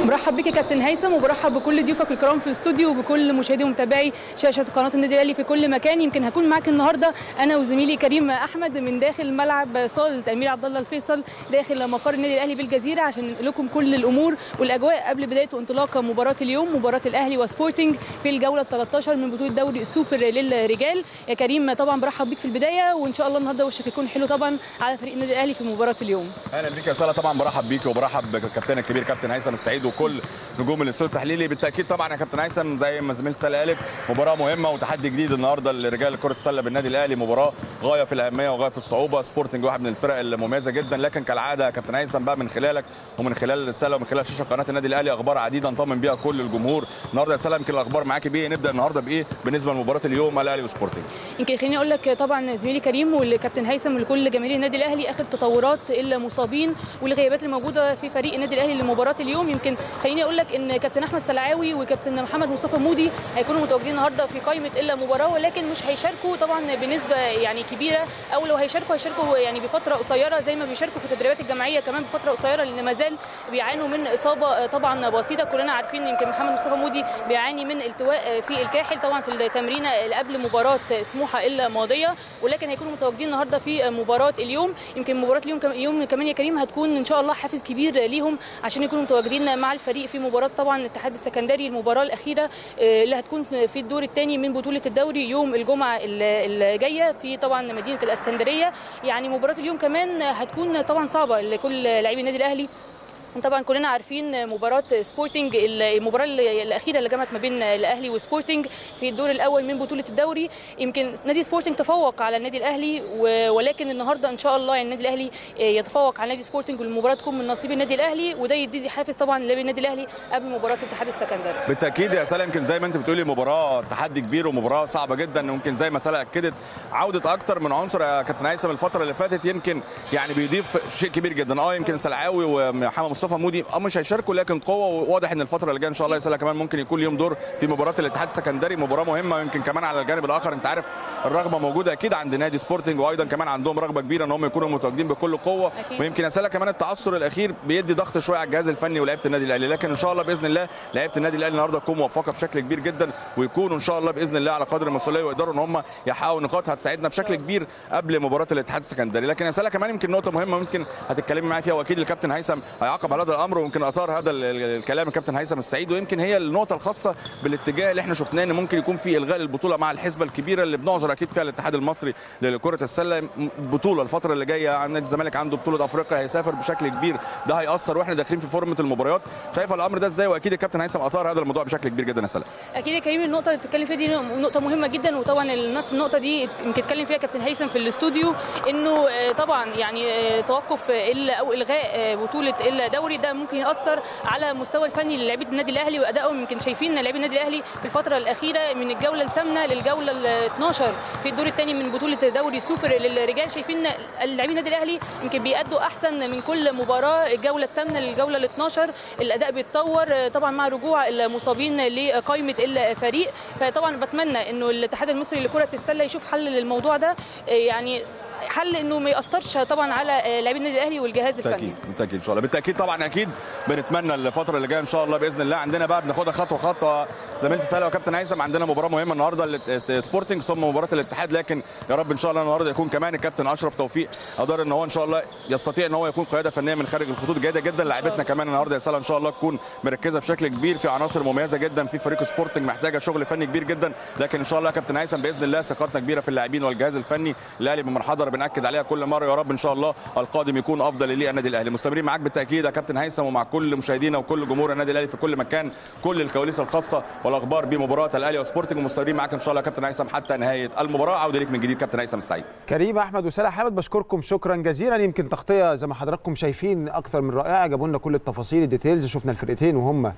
برحب بك يا كابتن هيثم، وبرحب بكل ضيوفك الكرام في الاستوديو وبكل مشاهدي ومتابعي شاشه قناه النادي الاهلي في كل مكان. يمكن هكون معاك النهارده انا وزميلي كريم احمد من داخل ملعب صاله الامير عبد الله الفيصل داخل مقر النادي الاهلي بالجزيره، عشان ننقل لكم كل الامور والاجواء قبل بدايه وانطلاق مباراه اليوم، مباراه الاهلي وسبورتنج في الجوله 13 من بطوله دوري السوبر للرجال. يا كريم طبعا برحب بيك في البدايه، وان شاء الله النهارده وشك يكون حلو طبعا على فريق النادي الاهلي في مباراه اليوم. اهلا بيك يا ساره، طبعا برحب بيك وبرحب بالكابتن الكبير كابتن هيثم السعيد وكل نجوم الاستوديو التحليلي. بالتاكيد طبعا يا كابتن هيثم زي ما زميلتي ساره قالت، مباراه مهمه وتحدي جديد النهارده لرجال كره السله بالنادي الاهلي، مباراه غايه في الاهميه وغايه في الصعوبه. سبورتنج واحد من الفرق المميزه جدا، لكن كالعاده يا كابتن هيثم بقى من خلالك ومن خلال الرساله ومن خلال شاشه قناه النادي الاهلي اخبار عديده نطمن بيها كل الجمهور. النهارده يا ساره يمكن الاخبار معاكي بايه؟ نبدا النهارده بايه بالنسبه لمباراه اليوم الاهلي وسبورتنج؟ يمكن خليني اقول لك طبعا زميلي كريم والكابتن هيثم ولكل جماهير النادي الاهلي اخر تطورات المصابين والغيابات الموجوده في فريق النادي الاهلي لمباراه اليوم. يمكن خليني اقول لك ان كابتن احمد سلعاوي وكابتن محمد مصطفى مودي هيكونوا متواجدين النهارده في قائمه المباراه، ولكن مش هيشاركوا طبعا بنسبه يعني كبيره، او لو هيشاركوا يعني بفتره قصيره زي ما بيشاركوا في التدريبات الجماعيه كمان بفتره قصيره، لان ما زال بيعانوا من اصابه طبعا بسيطه. كلنا عارفين يمكن محمد مصطفى مودي بيعاني من التواء في الكاحل طبعا في التمرينه اللي قبل مباراه سموحه الماضيه، ولكن هيكونوا متواجدين النهارده في مباراه اليوم. يمكن مباراه اليوم كمان يا كريم هتكون ان شاء الله حافز كبير ليهم عشان يكونوا متواجدين مع الفريق في مباراه طبعا الاتحاد السكندري، المباراه الاخيره اللي هتكون في الدور الثاني من بطوله الدوري يوم الجمعه الجايه في طبعا مدينه الاسكندريه. يعني مباراه اليوم كمان هتكون طبعا صعبه لكل لاعبي النادي الاهلي. طبعا كلنا عارفين مباراه سبورتنج، المباراه الاخيره اللي جمعت ما بين الاهلي وسبورتنج في الدور الاول من بطوله الدوري. يمكن نادي سبورتنج تفوق على النادي الاهلي، ولكن النهارده ان شاء الله يعني النادي الاهلي يتفوق على نادي سبورتنج والمباراه تكون من نصيب النادي الاهلي، وده يدي حافز طبعا للنادي الاهلي قبل مباراه الاتحاد السكندري. بالتاكيد يا سلا، يمكن زي ما انت بتقولي مباراه تحدي كبير ومباراه صعبه جدا، يمكن زي ما سلا اكدت عوده اكتر من عنصر يا كابتن هيثم الفتره اللي فاتت يمكن يعني بيضيف شيء كبير جدا. يمكن سلعاوي ومحمد مصطفى مودي مش هيشاركوا، لكن قوه، وواضح ان الفتره اللي جايه ان شاء الله يا سلا كمان ممكن يكون ليهم دور في مباراه الاتحاد السكندري، مباراه مهمه. يمكن كمان على الجانب الاخر انت عارف الرغبه موجوده اكيد عند نادي سبورتنج، وايضا كمان عندهم رغبه كبيره ان هم يكونوا متواجدين بكل قوه أكيد. ويمكن يا سلا كمان التعثر الاخير بيدي ضغط شويه على الجهاز الفني ولاعيبه النادي الاهلي، لكن ان شاء الله باذن الله لعيبه النادي الاهلي النهارده تكون موفقه بشكل كبير جدا، ويكونوا ان شاء الله باذن الله على قدر المسؤوليه ويقدروا ان هم يحققوا نقاط هتساعدنا بشكل كبير قبل مباراه الاتحاد السكندري. لكن يا سلا كمان يمكن نقطه مهمه ممكن هتتكلمي معايا فيها، واكيد الكابتن هيثم هيعقب على هذا الامر، ويمكن اثار هذا الكلام الكابتن هيثم السعيد، ويمكن هي النقطه الخاصه بالاتجاه اللي احنا شفناه ان ممكن يكون في الغاء البطوله مع الحسبه الكبيره اللي بنعذر اكيد فيها الاتحاد المصري لكره السله. بطوله الفتره اللي جايه نادي الزمالك عنده بطوله افريقيا هيسافر بشكل كبير، ده هياثر واحنا داخلين في فورمه المباريات. شايفه الامر ده ازاي؟ واكيد الكابتن هيثم اثار هذا الموضوع بشكل كبير جدا يا سلام. اكيد يا كريم النقطه اللي بتتكلم فيها دي نقطه مهمه جدا، وطبعا نفس النقطه دي يمكن اتكلم فيها كابتن هيثم في الاستوديو، انه طبعا يعني توقف او الغاء بطوله الدوري ده ممكن ياثر على مستوى الفني للاعبين النادي الاهلي وادائهم. يمكن شايفين لاعبي النادي الاهلي في الفتره الاخيره من الجوله الثامنه للجوله ال12 في الدور الثاني من بطوله دوري سوبر للرجال، شايفين لاعبي النادي الاهلي يمكن بيأدوا احسن من كل مباراه. الجوله الثامنه للجوله ال12 الاداء بيتطور طبعا مع رجوع المصابين لقائمه الفريق، فطبعا بتمنى انه الاتحاد المصري لكره السله يشوف حل للموضوع ده، يعني حل انه ما ياثرش طبعا على لاعبين النادي الاهلي والجهاز الفني. بالتاكيد ان شاء الله، بالتاكيد طبعا اكيد بنتمنى الفتره اللي جايه ان شاء الله باذن الله. عندنا بقى بناخدها خطوه خطوه زي ما انت سالة وكابتن هيثم، عندنا مباراه مهمه النهارده سبورتنج ثم مباراه الاتحاد، لكن يا رب ان شاء الله النهارده يكون كمان الكابتن اشرف توفيق قدر ان هو ان شاء الله يستطيع ان هو يكون قياده فنيه من خارج الخطوط جيده جدا. لاعبتنا كمان النهارده يا سالة ان شاء الله تكون مركزه بشكل كبير في عناصر مميزه جدا في فريق سبورتنج محتاجه شغل فني كبير جدا، لكن ان شاء الله يا كابتن هيثم باذن الله ثقتنا كبيره في اللاعبين والجهاز الفني. الاهلي بمنحدر بناكد عليها كل مره، يا رب ان شاء الله القادم يكون افضل للنادي الاهلي. مستمرين معاك بالتاكيد يا كابتن هيثم ومع كل مشاهدينا وكل جمهور النادي الاهلي في كل مكان، كل الكواليس الخاصه والاخبار بمباراه الاهلي وسبورتنج، ومستمرين معاك ان شاء الله يا كابتن هيثم حتى نهايه المباراه. عوده ليك من جديد كابتن هيثم السعيد. كريم احمد وسلا حامد بشكركم شكرا جزيلا. يمكن تغطيه زي ما حضراتكم شايفين اكثر من رائعه، جابوا لنا كل التفاصيل الديتيلز، شفنا الفرقتين وهم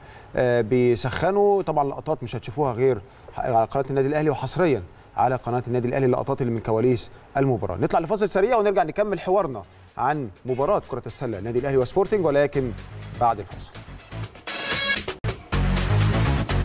بيسخنوا. طبعا لقطات مش هتشوفوها غير على قناه النادي الاهلي وحصريا على قناه النادي الاهلي، اللقطات اللي من كواليس المباراه. نطلع لفاصل سريع ونرجع نكمل حوارنا عن مباراه كره السله النادي الاهلي وسبورتنج، ولكن بعد الفاصل.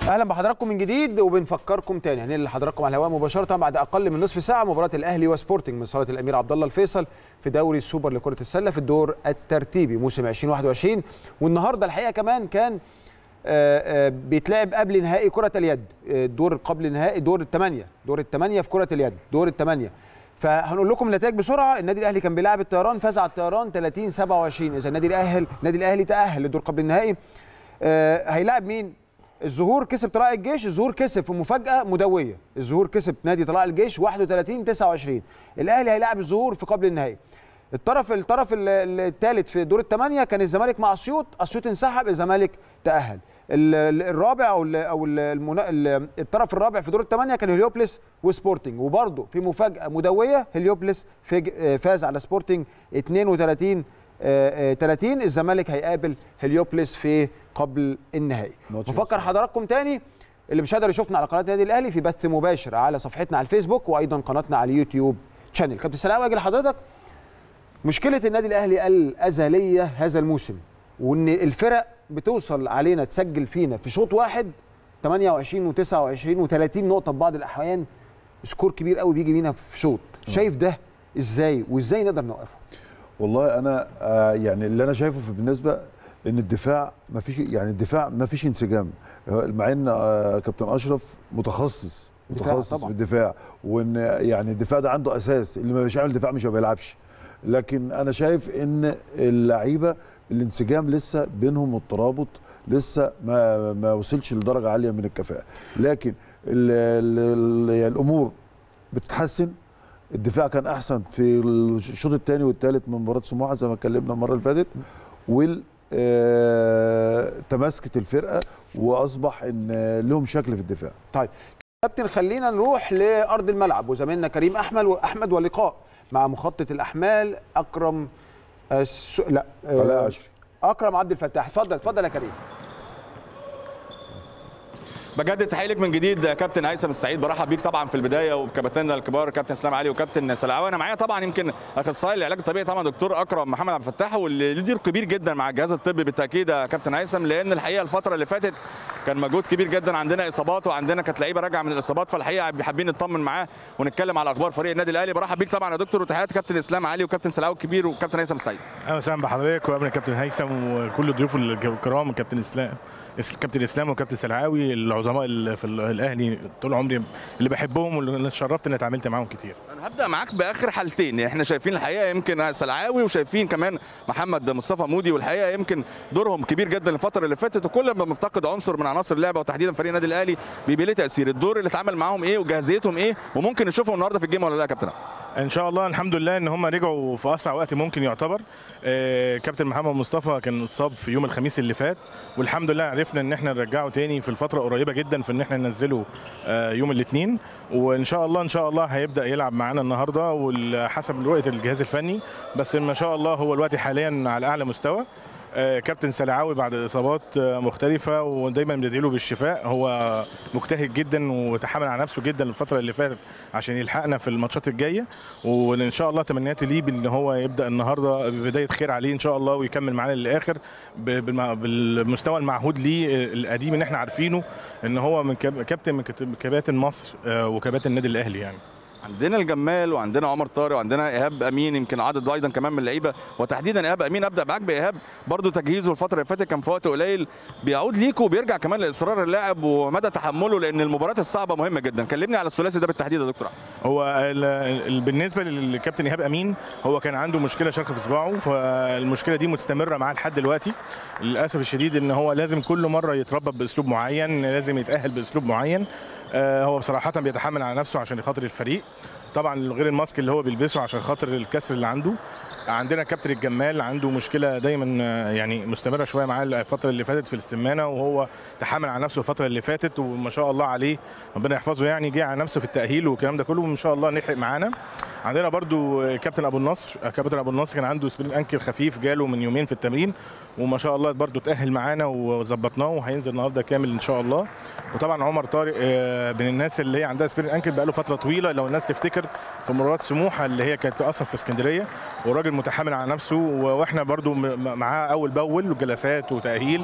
اهلا بحضراتكم من جديد، وبنفكركم تاني هننقل لحضراتكم على الهواء مباشره بعد اقل من نصف ساعه مباراه الاهلي وسبورتنج من صاله الامير عبد الله الفيصل في دوري السوبر لكره السله في الدور الترتيبي موسم 2021. والنهارده الحقيقه كمان كان بيتلعب قبل نهائي كره اليد، الدور قبل نهائي دور الثمانيه في كره اليد، دور الثمانيه. فهنقول لكم النتائج بسرعه. النادي الاهلي كان بيلاعب الطيران، فاز على الطيران 30-27. اذا النادي الاهلي تاهل للدور قبل النهائي. هيلاعب مين؟ الظهور كسب طلائع الجيش، الظهور كسب في مفاجاه مدويه، الظهور كسب نادي طلائع الجيش 31-29. الاهلي هيلاعب الظهور في قبل النهائي. الطرف الثالث في دور الثمانيه كان الزمالك مع اسيوط انسحب، الزمالك تاهل. الرابع او الطرف الرابع في دور الثمانيه كان هليوبلس وسبورتنج، وبرضه في مفاجاه مدويه هليوبلس فاز على سبورتنج 32-30. الزمالك هيقابل هليوبلس في قبل النهائي. بفكر حضراتكم تاني اللي مش قادر يشوفنا على قناه النادي الاهلي في بث مباشر على صفحتنا على الفيسبوك وايضا قناتنا على اليوتيوب شانل. كابتن سلاوي اجي لحضرتك. مشكله النادي الاهلي الازليه هذا الموسم، وان الفرق بتوصل علينا تسجل فينا في شوط واحد 28 و29 و30 نقطه، في بعض الاحيان سكور كبير قوي بيجي بينا في شوط. شايف ده ازاي وازاي نقدر نوقفه؟ والله انا يعني اللي انا شايفه بالنسبه ان الدفاع ما فيش انسجام، مع ان كابتن اشرف متخصص في الدفاع، وان يعني الدفاع ده عنده اساس، اللي مش عامل دفاع مش بيلعبش. لكن انا شايف ان اللعيبه الانسجام لسه بينهم والترابط لسه ما وصلش لدرجه عاليه من الكفاءه، لكن الامور بتتحسن. الدفاع كان احسن في الشوط الثاني والثالث من مباراه سموحه زي ما اتكلمنا المره اللي فاتت، تماسكت الفرقه واصبح ان لهم شكل في الدفاع. طيب كابتن، خلينا نروح لارض الملعب وزميلنا كريم احمد ولقاء مع مخطط الاحمال اكرم اكرم عبد الفتاح. اتفضل يا كريم. بجدد تحية لك من جديد كابتن هيثم السعيد، برحب بيك طبعا في البدايه وبكابتننا الكبار كابتن اسلام علي وكابتن سلاوي. انا معايا طبعا يمكن اخصائي العلاج الطبيعي طبعا دكتور اكرم محمد عبد الفتاح، واللي له دور كبير جدا مع الجهاز الطبي بالتاكيد يا كابتن هيثم، لان الحقيقه الفتره اللي فاتت كان مجهود كبير جدا، عندنا اصابات وعندنا كانت لعيبه راجعه من الاصابات، فالحقيقه حابين نطمن معاه ونتكلم على اخبار فريق النادي الاهلي. برحب بيك طبعا يا دكتور، وتحياتي كابتن اسلام علي وكابتن سلاوي الكبير وكابتن هيثم السعيد. اهلا وسهلا بحضرتك وقبل كابتن هيثم وكل الضيوف الكرام، كابتن اسلام وكابتن سلعاوي العظماء في الاهلي طول عمري اللي بحبهم واللي اتشرفت اني اتعاملت معاهم كتير. انا هبدا معاك باخر حالتين، احنا شايفين الحقيقه يمكن سلعاوي وشايفين كمان محمد مصطفى مودي، والحقيقه يمكن دورهم كبير جدا الفتره اللي فاتت، وكل ما بنفتقد عنصر من عناصر اللعبه وتحديدا فريق النادي الاهلي بيبقى له تاثير. الدور اللي اتعامل معاهم ايه وجاهزيتهم ايه، وممكن نشوفهم النهارده في الجيم ولا لا يا كابتن؟ ان شاء الله الحمد لله ان هم رجعوا في اسرع وقت ممكن يعتبر. كابتن محمد مصطفى كان اتصاب في يوم الخميس اللي فات، والحمد لله عرفنا ان احنا نرجعه تاني في الفتره قريبه جدا في ان احنا ننزله يوم الاثنين، وان شاء الله هيبدا يلعب معانا النهارده وحسب رؤيه الجهاز الفني، بس ما شاء الله هو الوقت حاليا على اعلى مستوى. كابتن سلعاوي بعد اصابات مختلفه ودايما بندعيله بالشفاء، هو مجتهد جدا وتحمل على نفسه جدا الفتره اللي فاتت عشان يلحقنا في الماتشات الجايه، وان شاء الله تمنياتي ليه بان هو يبدا النهارده ببدايه خير عليه ان شاء الله ويكمل معانا للاخر بالمستوى المعهود ليه القديم اللي احنا عارفينه ان هو من كباتن مصر وكباتن النادي الاهلي. يعني عندنا الجمال وعندنا عمر طارق وعندنا ايهاب امين، يمكن عدد ايضا كمان من اللعيبه، وتحديدا ايهاب امين. ابدا معاك بايهاب، برضو تجهيزه الفتره اللي فاتت كان في وقت قليل، بيعود ليكوا وبيرجع كمان لاصرار اللاعب ومدى تحمله، لان المباريات الصعبه مهمه جدا. كلمني على الثلاثي ده بالتحديد يا دكتور. هو بالنسبه للكابتن ايهاب امين هو كان عنده مشكله شرخ في صباعه، فالمشكله دي مستمره معاه لحد دلوقتي للاسف الشديد، ان هو لازم كل مره يتربى باسلوب معين، لازم يتاهل باسلوب معين. هو بصراحه بيتحمل على نفسه عشان خاطر الفريق، طبعا غير الماسك اللي هو بيلبسه عشان خاطر الكسر اللي عنده. عندنا كابتن الجمال عنده مشكله دايما يعني مستمره شويه معاه الفتره اللي فاتت في السمانه، وهو تحمل على نفسه الفتره اللي فاتت وما شاء الله عليه ربنا يحفظه، يعني جه على نفسه في التاهيل والكلام ده كله وان شاء الله نلحق معانا. عندنا برضو كابتن ابو النصر كان عنده سبرين انكل خفيف جاله من يومين في التمرين، وما شاء الله برضو تاهل معانا وظبطناه وهينزل النهارده كامل ان شاء الله. وطبعا عمر طارق من الناس اللي هي عندها سبرين انكل بقاله فتره طويله، لو الناس تفتكر في مباراه سموحه اللي هي كانت اصلا في اسكندريه، وراجل متحمل على نفسه، واحنا برضو معاه اول باول وجلسات وتاهيل،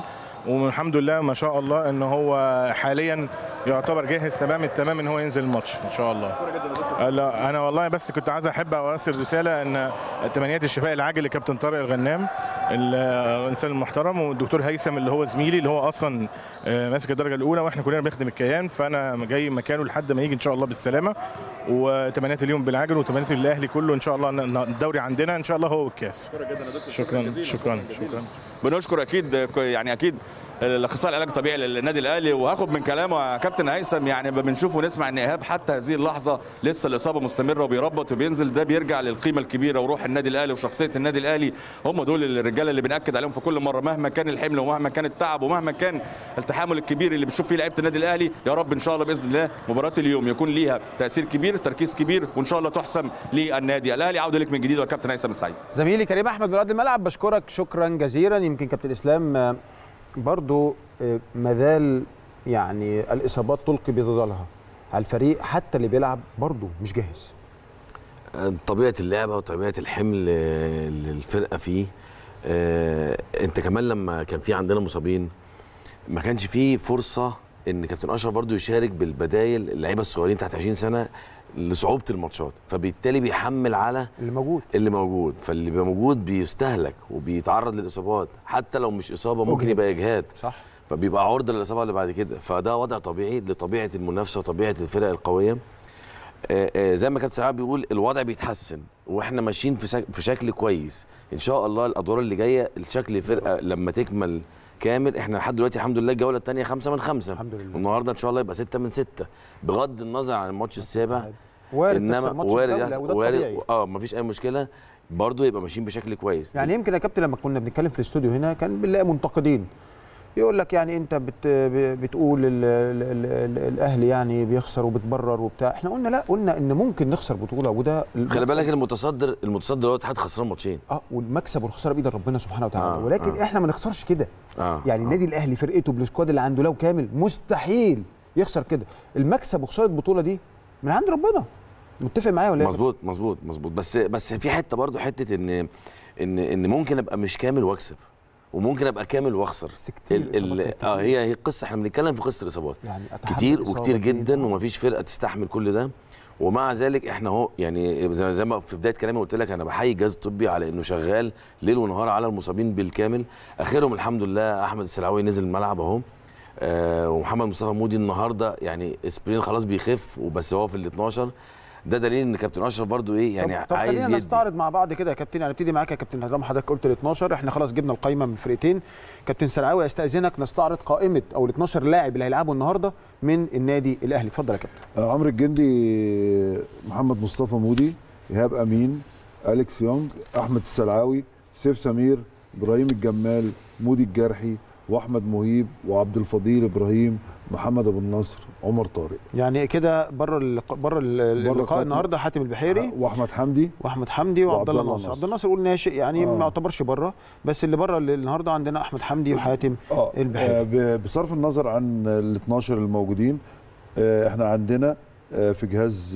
والحمد لله ما شاء الله ان هو حاليا يعتبر جاهز تمام التمام ان هو ينزل الماتش ان شاء الله. لا انا والله بس كنت عايز احب ارسل رساله ان تمنيات الشفاء العاجل لكابتن طارق الغنام الانسان المحترم، والدكتور هيثم اللي هو زميلي اللي هو اصلا ماسك الدرجه الاولى واحنا كلنا بنخدم الكيان، فانا جاي مكانه لحد ما يجي ان شاء الله بالسلامه. وتمنيات اليوم بالعاجل وتمنيات الاهلي كله ان شاء الله الدوري عندنا ان شاء الله هو والكاس. شكرا. بنشكر اكيد يعني اكيد الاخصائي العلاج الطبيعي للنادي الاهلي، وهاخد من كلامه يا كابتن هيثم يعني بنشوف ونسمع ان ايهاب حتى هذه اللحظه لسه الاصابه مستمره وبيربط وبينزل، ده بيرجع للقيمه الكبيره وروح النادي الاهلي وشخصيه النادي الاهلي. هم دول الرجاله اللي بناكد عليهم في كل مره مهما كان الحمل ومهما كان التعب ومهما كان التحامل الكبير اللي بنشوف فيه لعيبه النادي الاهلي. يا رب ان شاء الله باذن الله مباراه اليوم يكون ليها تاثير كبير، تركيز كبير، وان شاء الله تحسم للنادي الاهلي. عوده لك من جديد وكابتن هيثم السعيد. زميلي كريم احمد من ارض الملعب بشكرك شكرا جزيلا. يمكن كابتن اسلام برضو مازال يعني الاصابات تلقي بظلالها على الفريق، حتى اللي بيلعب برضو مش جاهز. طبيعه اللعبه وطبيعه الحمل اللي الفرقه فيه. انت كمان لما كان في عندنا مصابين ما كانش فيه فرصه ان كابتن اشرف برضو يشارك بالبدايل اللعيبه الصغيرين تحت 20 سنه لصعوبه الماتشات، فبالتالي بيحمل على اللي موجود فاللي بيبقى موجود بيستهلك وبيتعرض للاصابات، حتى لو مش اصابه ممكن يبقى اجهاد، صح، فبيبقى عرضه للاصابه اللي بعد كده. فده وضع طبيعي لطبيعه المنافسه وطبيعه الفرق القويه. زي ما كابتن سعاد بيقول الوضع بيتحسن واحنا ماشيين في شكل كويس. ان شاء الله الادوار اللي جايه الشكل الفرقه لما تكمل كامل. احنا لحد دلوقتي الحمد لله الجوله الثانيه 5 من 5 الحمد لله، والنهارده ان شاء الله يبقى 6 من 6 بغض النظر عن الماتش السابع. وارد تخسر ماتش الدولة وده طبيعي. مفيش اي مشكله برضه يبقى ماشيين بشكل كويس. يعني يمكن يا كابتن لما كنا بنتكلم في الاستوديو هنا كان بنلاقي منتقدين يقول لك يعني انت بتقول الاهلي يعني بيخسر وبتبرر وبتاع. احنا قلنا لا، قلنا ان ممكن نخسر بطوله، وده خلي بالك المتصدر هو الاتحاد خسران ماتشين. والمكسب والخساره بايد ربنا سبحانه وتعالى. ولكن احنا ما نخسرش كده. يعني النادي الاهلي فرقته بالسكواد اللي عنده لو كامل مستحيل يخسر كده. المكسب وخساره البطوله دي من عند ربنا. متفق معايا ولا ايه؟ مظبوط بس في حته برضو حته ان ممكن ابقى مش كامل واكسب وممكن ابقى كامل واخسر. هي قصه، احنا بنتكلم في قصه الاصابات يعني كتير جدا ومفيش فرقه تستحمل كل ده. ومع ذلك احنا اهو يعني زي ما في بدايه كلامي قلت لك انا بحيي الجهاز الطبي على انه شغال ليل ونهار على المصابين بالكامل. اخرهم الحمد لله احمد السلعوي نزل الملعب اهو، ومحمد مصطفى مودي النهارده يعني اسبرين خلاص بيخف وبس هو في ال 12. ده دليل ان كابتن اشرف برضو ايه يعني طب عايز خلينا نستعرض مع بعض كده يا كابتن. يعني نبتدي معاك يا كابتن هدام. حضرتك قلت ال 12، احنا خلاص جبنا القايمه من الفرقتين. كابتن سلعاوي استاذنك نستعرض قائمه او ال 12 لاعب اللي هيلعبوا النهارده من النادي الاهلي. اتفضل يا كابتن. عمرو الجندي، محمد مصطفى مودي، ايهاب امين، اليكس يونج، احمد السلعاوي، سيف سمير، ابراهيم الجمال، مودي الجرحي، واحمد مهيب، وعبد الفضيل ابراهيم، محمد ابو النصر، عمر طارق. يعني كده بره اللقاء النهارده حاتم البحيري واحمد حمدي وعبد الله الناصر. عبد الناصر قول ناشئ يعني ما يعتبرش بره، بس اللي بره النهارده عندنا احمد حمدي وحاتم البحيري. بصرف النظر عن ال 12 الموجودين، احنا عندنا في جهاز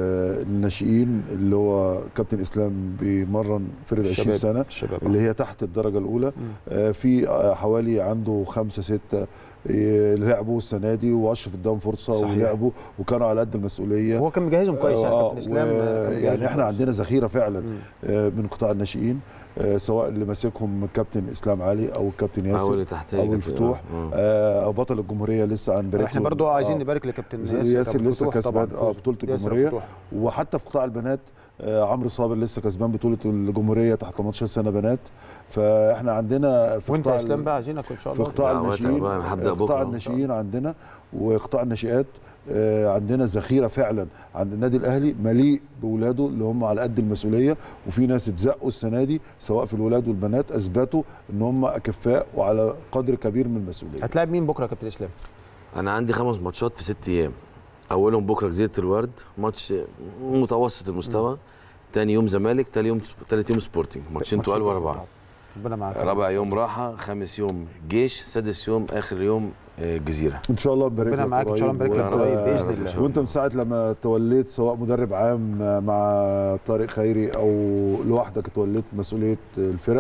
الناشئين اللي هو كابتن اسلام بيمرن فرقه 20 سنه اللي هي تحت الدرجه الاولى. في حوالي عنده 5 6 لعبوا السنه دي واشرف اداهم فرصه ولعبوا وكانوا على قد المسؤوليه. هو كان مجهزهم كويس كابتن اسلام. يعني احنا عندنا ذخيره فعلا من قطاع الناشئين، سواء اللي ماسكهم الكابتن اسلام علي او الكابتن ياسر او الفتوح او بطل الجمهوريه لسه هنبارك له. احنا برضو عايزين نبارك لكابتن ياسر لسه كسبان بطوله الجمهوريه. وحتى في قطاع البنات عمرو صابر لسه كسبان بطوله الجمهوريه تحت 18 سنه بنات. فاحنا عندنا في وانت اسلام بقى عايزينك ان شاء الله في قطاع الناشئين، قطاع الناشئين عندنا وقطاع الناشئات عندنا ذخيره فعلا عند النادي الاهلي مليء باولاده اللي هم على قد المسؤوليه. وفي ناس اتزقوا السنه دي سواء في الولاد والبنات اثبتوا ان هم اكفاء وعلى قدر كبير من المسؤوليه. هتلاعب مين بكره يا كابتن اسلام؟ انا عندي 5 ماتشات في 6 ايام. اولهم بكره جزيره الورد، ماتش متوسط المستوى. تاني يوم زمالك، تالت يوم سبورتنج. ماتشين تقال ورا بعض. ربنا معاك. رابع يوم راحه، خامس يوم جيش، سادس يوم اخر يوم جزيره. ان شاء الله نبارك لك. ربنا معاك ان شاء الله نبارك لك قريب باذن الله. وانت من ساعه لما توليت سواء مدرب عام مع طارق خيري او لوحدك توليت مسؤوليه الفرق،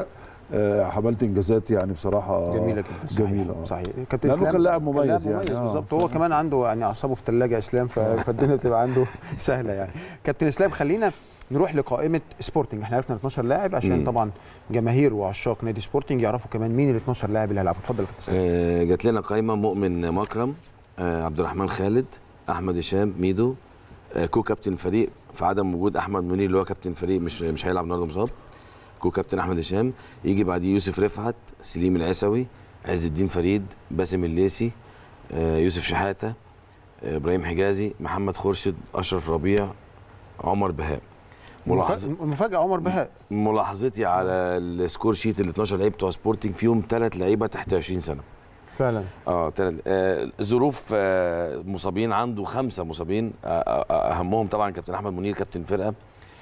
عملت انجازات يعني بصراحه جميله جدا. جميله صحيح. كابتن لانه اسلام كان لاعب مميز يعني بالظبط. هو كمان عنده يعني اعصابه في الثلاجه اسلام، فالدنيا تبقى عنده سهله يعني. كابتن اسلام خلينا نروح لقائمه سبورتنج. احنا عرفنا 12 لاعب عشان طبعا جماهير وعشاق نادي سبورتنج يعرفوا كمان مين ال 12 لاعب اللي هيلعبوا. اتفضل يا كابتن اسلام. جات لنا قائمه: مؤمن مكرم، عبد الرحمن خالد، احمد هشام، ميدو، كو كابتن فريق في عدم وجود احمد منير اللي هو كابتن فريق مش هيلعب النهارده، مصاب. كو كابتن احمد هشام. يجي بعديه يوسف رفعت، سليم العسوي، عز الدين فريد، باسم الليسي، يوسف شحاته، ابراهيم حجازي، محمد خورشيد، اشرف ربيع، عمر بهاء. المفاجاه عمر بهاء. ملاحظتي على السكور شيت ال 12 لعيب بتوع سبورتنج فيهم 3 لعيبه تحت 20 سنه فعلا. ظروف مصابين، عنده 5 مصابين، اهمهم طبعا كابتن احمد منير كابتن فرقه.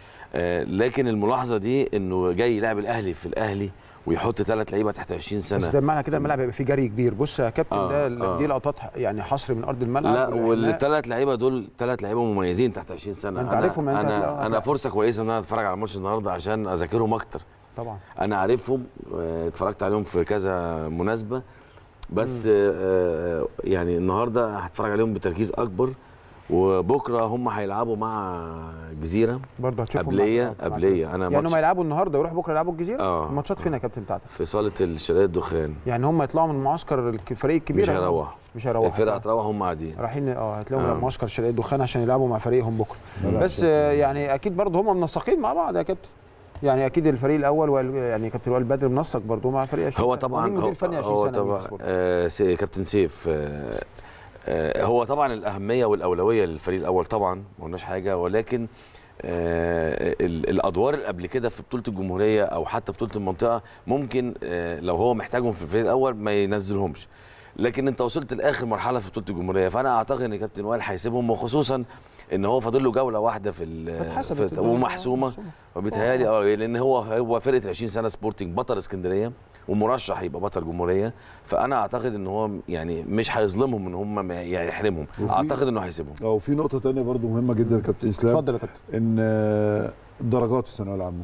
لكن الملاحظه دي انه جاي يلعب الاهلي في الاهلي ويحط 3 لعيبه تحت 20 سنه. بس ده معنى كده الملعب هيبقى فيه جري كبير. بص يا كابتن دي لقطات يعني حصر من ارض الملعب. لا، والثلاث لعيبه دول 3 لعيبه مميزين تحت 20 سنه. انت عارفهم. انا فرصه كويسه ان انا اتفرج على الماتش النهارده عشان اذاكرهم اكتر. طبعا انا عارفهم، اتفرجت عليهم في كذا مناسبه، بس يعني النهارده هتفرج عليهم بتركيز اكبر. وبكره هم هيلعبوا مع الجزيره برضه، هتشوفهم قبليه. انا يعني هم هيلعبوا النهارده ويروحوا بكره يلعبوا الجزيره. الماتشات فين يا كابتن بتاعتك؟ في صاله الشرقيه الدخان. يعني هم يطلعوا من معسكر الفريق الكبير؟ مش هيروحوا الفرقه هتروح، هم قاعدين رايحين هتلاقيهم معسكر الشرقيه الدخان عشان يلعبوا مع فريقهم بكره. بس يعني اكيد برضه هم منسقين مع بعض يا كابتن. يعني اكيد الفريق الاول يعني كابتن وائل بدر منسق برضه مع فريق 20 هو طبعا هو طبعا كابتن سيف. هو طبعا الاهميه والاولويه للفريق الاول طبعا، ما قلناش حاجه، ولكن الادوار اللي قبل كده في بطوله الجمهوريه او حتى بطوله المنطقه ممكن لو هو محتاجهم في الفريق الاول ما ينزلهمش. لكن انت وصلت لاخر مرحله في بطوله الجمهوريه، فانا اعتقد ان كابتن وائل هيسيبهم، وخصوصا ان هو فاضل له جوله واحده في ومحسومه. وبيتهيألي لان هو فرقه 20 سنه سبورتنج بطل اسكندريه ومرشح يبقى بطل جمهوريه، فانا اعتقد ان هو يعني مش هيظلمهم ان هم يعني يحرمهم، اعتقد انه هيسيبهم. وفي نقطه ثانيه برضو مهمه جدا يا كابتن اسلام. اتفضل يا كابتن. ان الدرجات في الثانويه العامه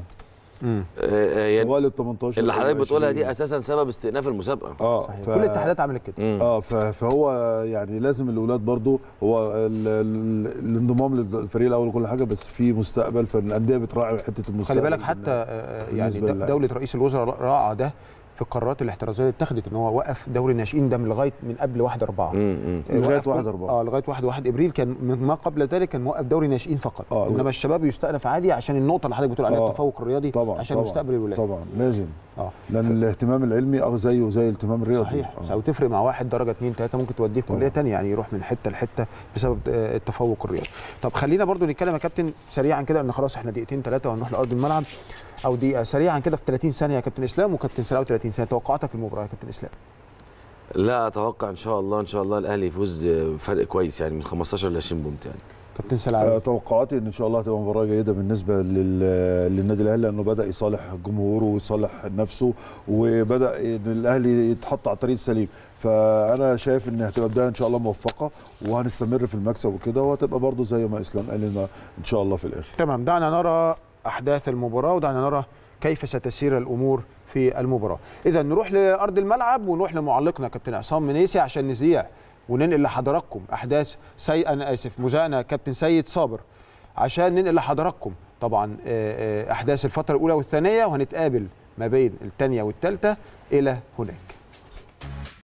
سواء ال 18 اللي حضرتك بتقولها دي اساسا سبب استئناف المسابقه. كل الاتحادات عملت كده. فهو يعني لازم الاولاد برضو هو الانضمام للفريق الاول وكل حاجه، بس في مستقبل، فالانديه بتراعي حته المستقبل. خلي بالك حتى يعني دوله رئيس الوزراء راعى ده في القرارات الاحترازيه اللي اتخذت، ان هو وقف دوري الناشئين ده من قبل 1/4 لغايه 1/4 لغايه 1 ابريل. كان ما قبل ذلك كان موقف دوري ناشئين فقط. انما الشباب يستأنف عادي عشان النقطه اللي حضرتك بتقول عليها التفوق الرياضي طبعًا عشان مستقبل الولاد. طبعا لازم لان الاهتمام العلمي زيه زي الاهتمام الرياضي. صحيح. او تفرق مع واحد درجه 2 3 ممكن توديه في كليه ثانيه، يعني يروح من حته لحته بسبب التفوق الرياضي. طب خلينا برضو نتكلم يا كابتن سريعا كده، ان خلاص احنا دقيقتين 3 وهنروح لارض الملعب، او دقيقه سريعا كده في 30 ثانيه يا كابتن اسلام وكابتن سلاوي 30 ثانيه. توقعاتك للمباراه يا كابتن اسلام؟ لا، اتوقع ان شاء الله الاهلي يفوز بفرق كويس، يعني من 15 ل 20 بونت. يعني كابتن سلاوي توقعاتي ان شاء الله هتبقى مباراه جيده بالنسبه للنادي الاهلي، لانه بدا يصالح جمهوره ويصالح نفسه، وبدا ان الاهلي يتحط على الطريق السليم. فانا شايف ان هتبقى بدايه ان شاء الله موفقه، وهنستمر في المكسب وكده، وهتبقى برضو زي ما اسلام قال لنا ان شاء الله في الاخر. تمام. دعنا نرى احداث المباراه ودعنا نرى كيف ستسير الامور في المباراه. اذا نروح لارض الملعب ونروح لمعلقنا كابتن عصام منيسي عشان نذيع وننقل لحضراتكم احداث مذيعنا كابتن سيد صابر عشان ننقل لحضراتكم طبعا احداث الفتره الاولى والثانيه، وهنتقابل ما بين الثانيه والثالثه الى هناك.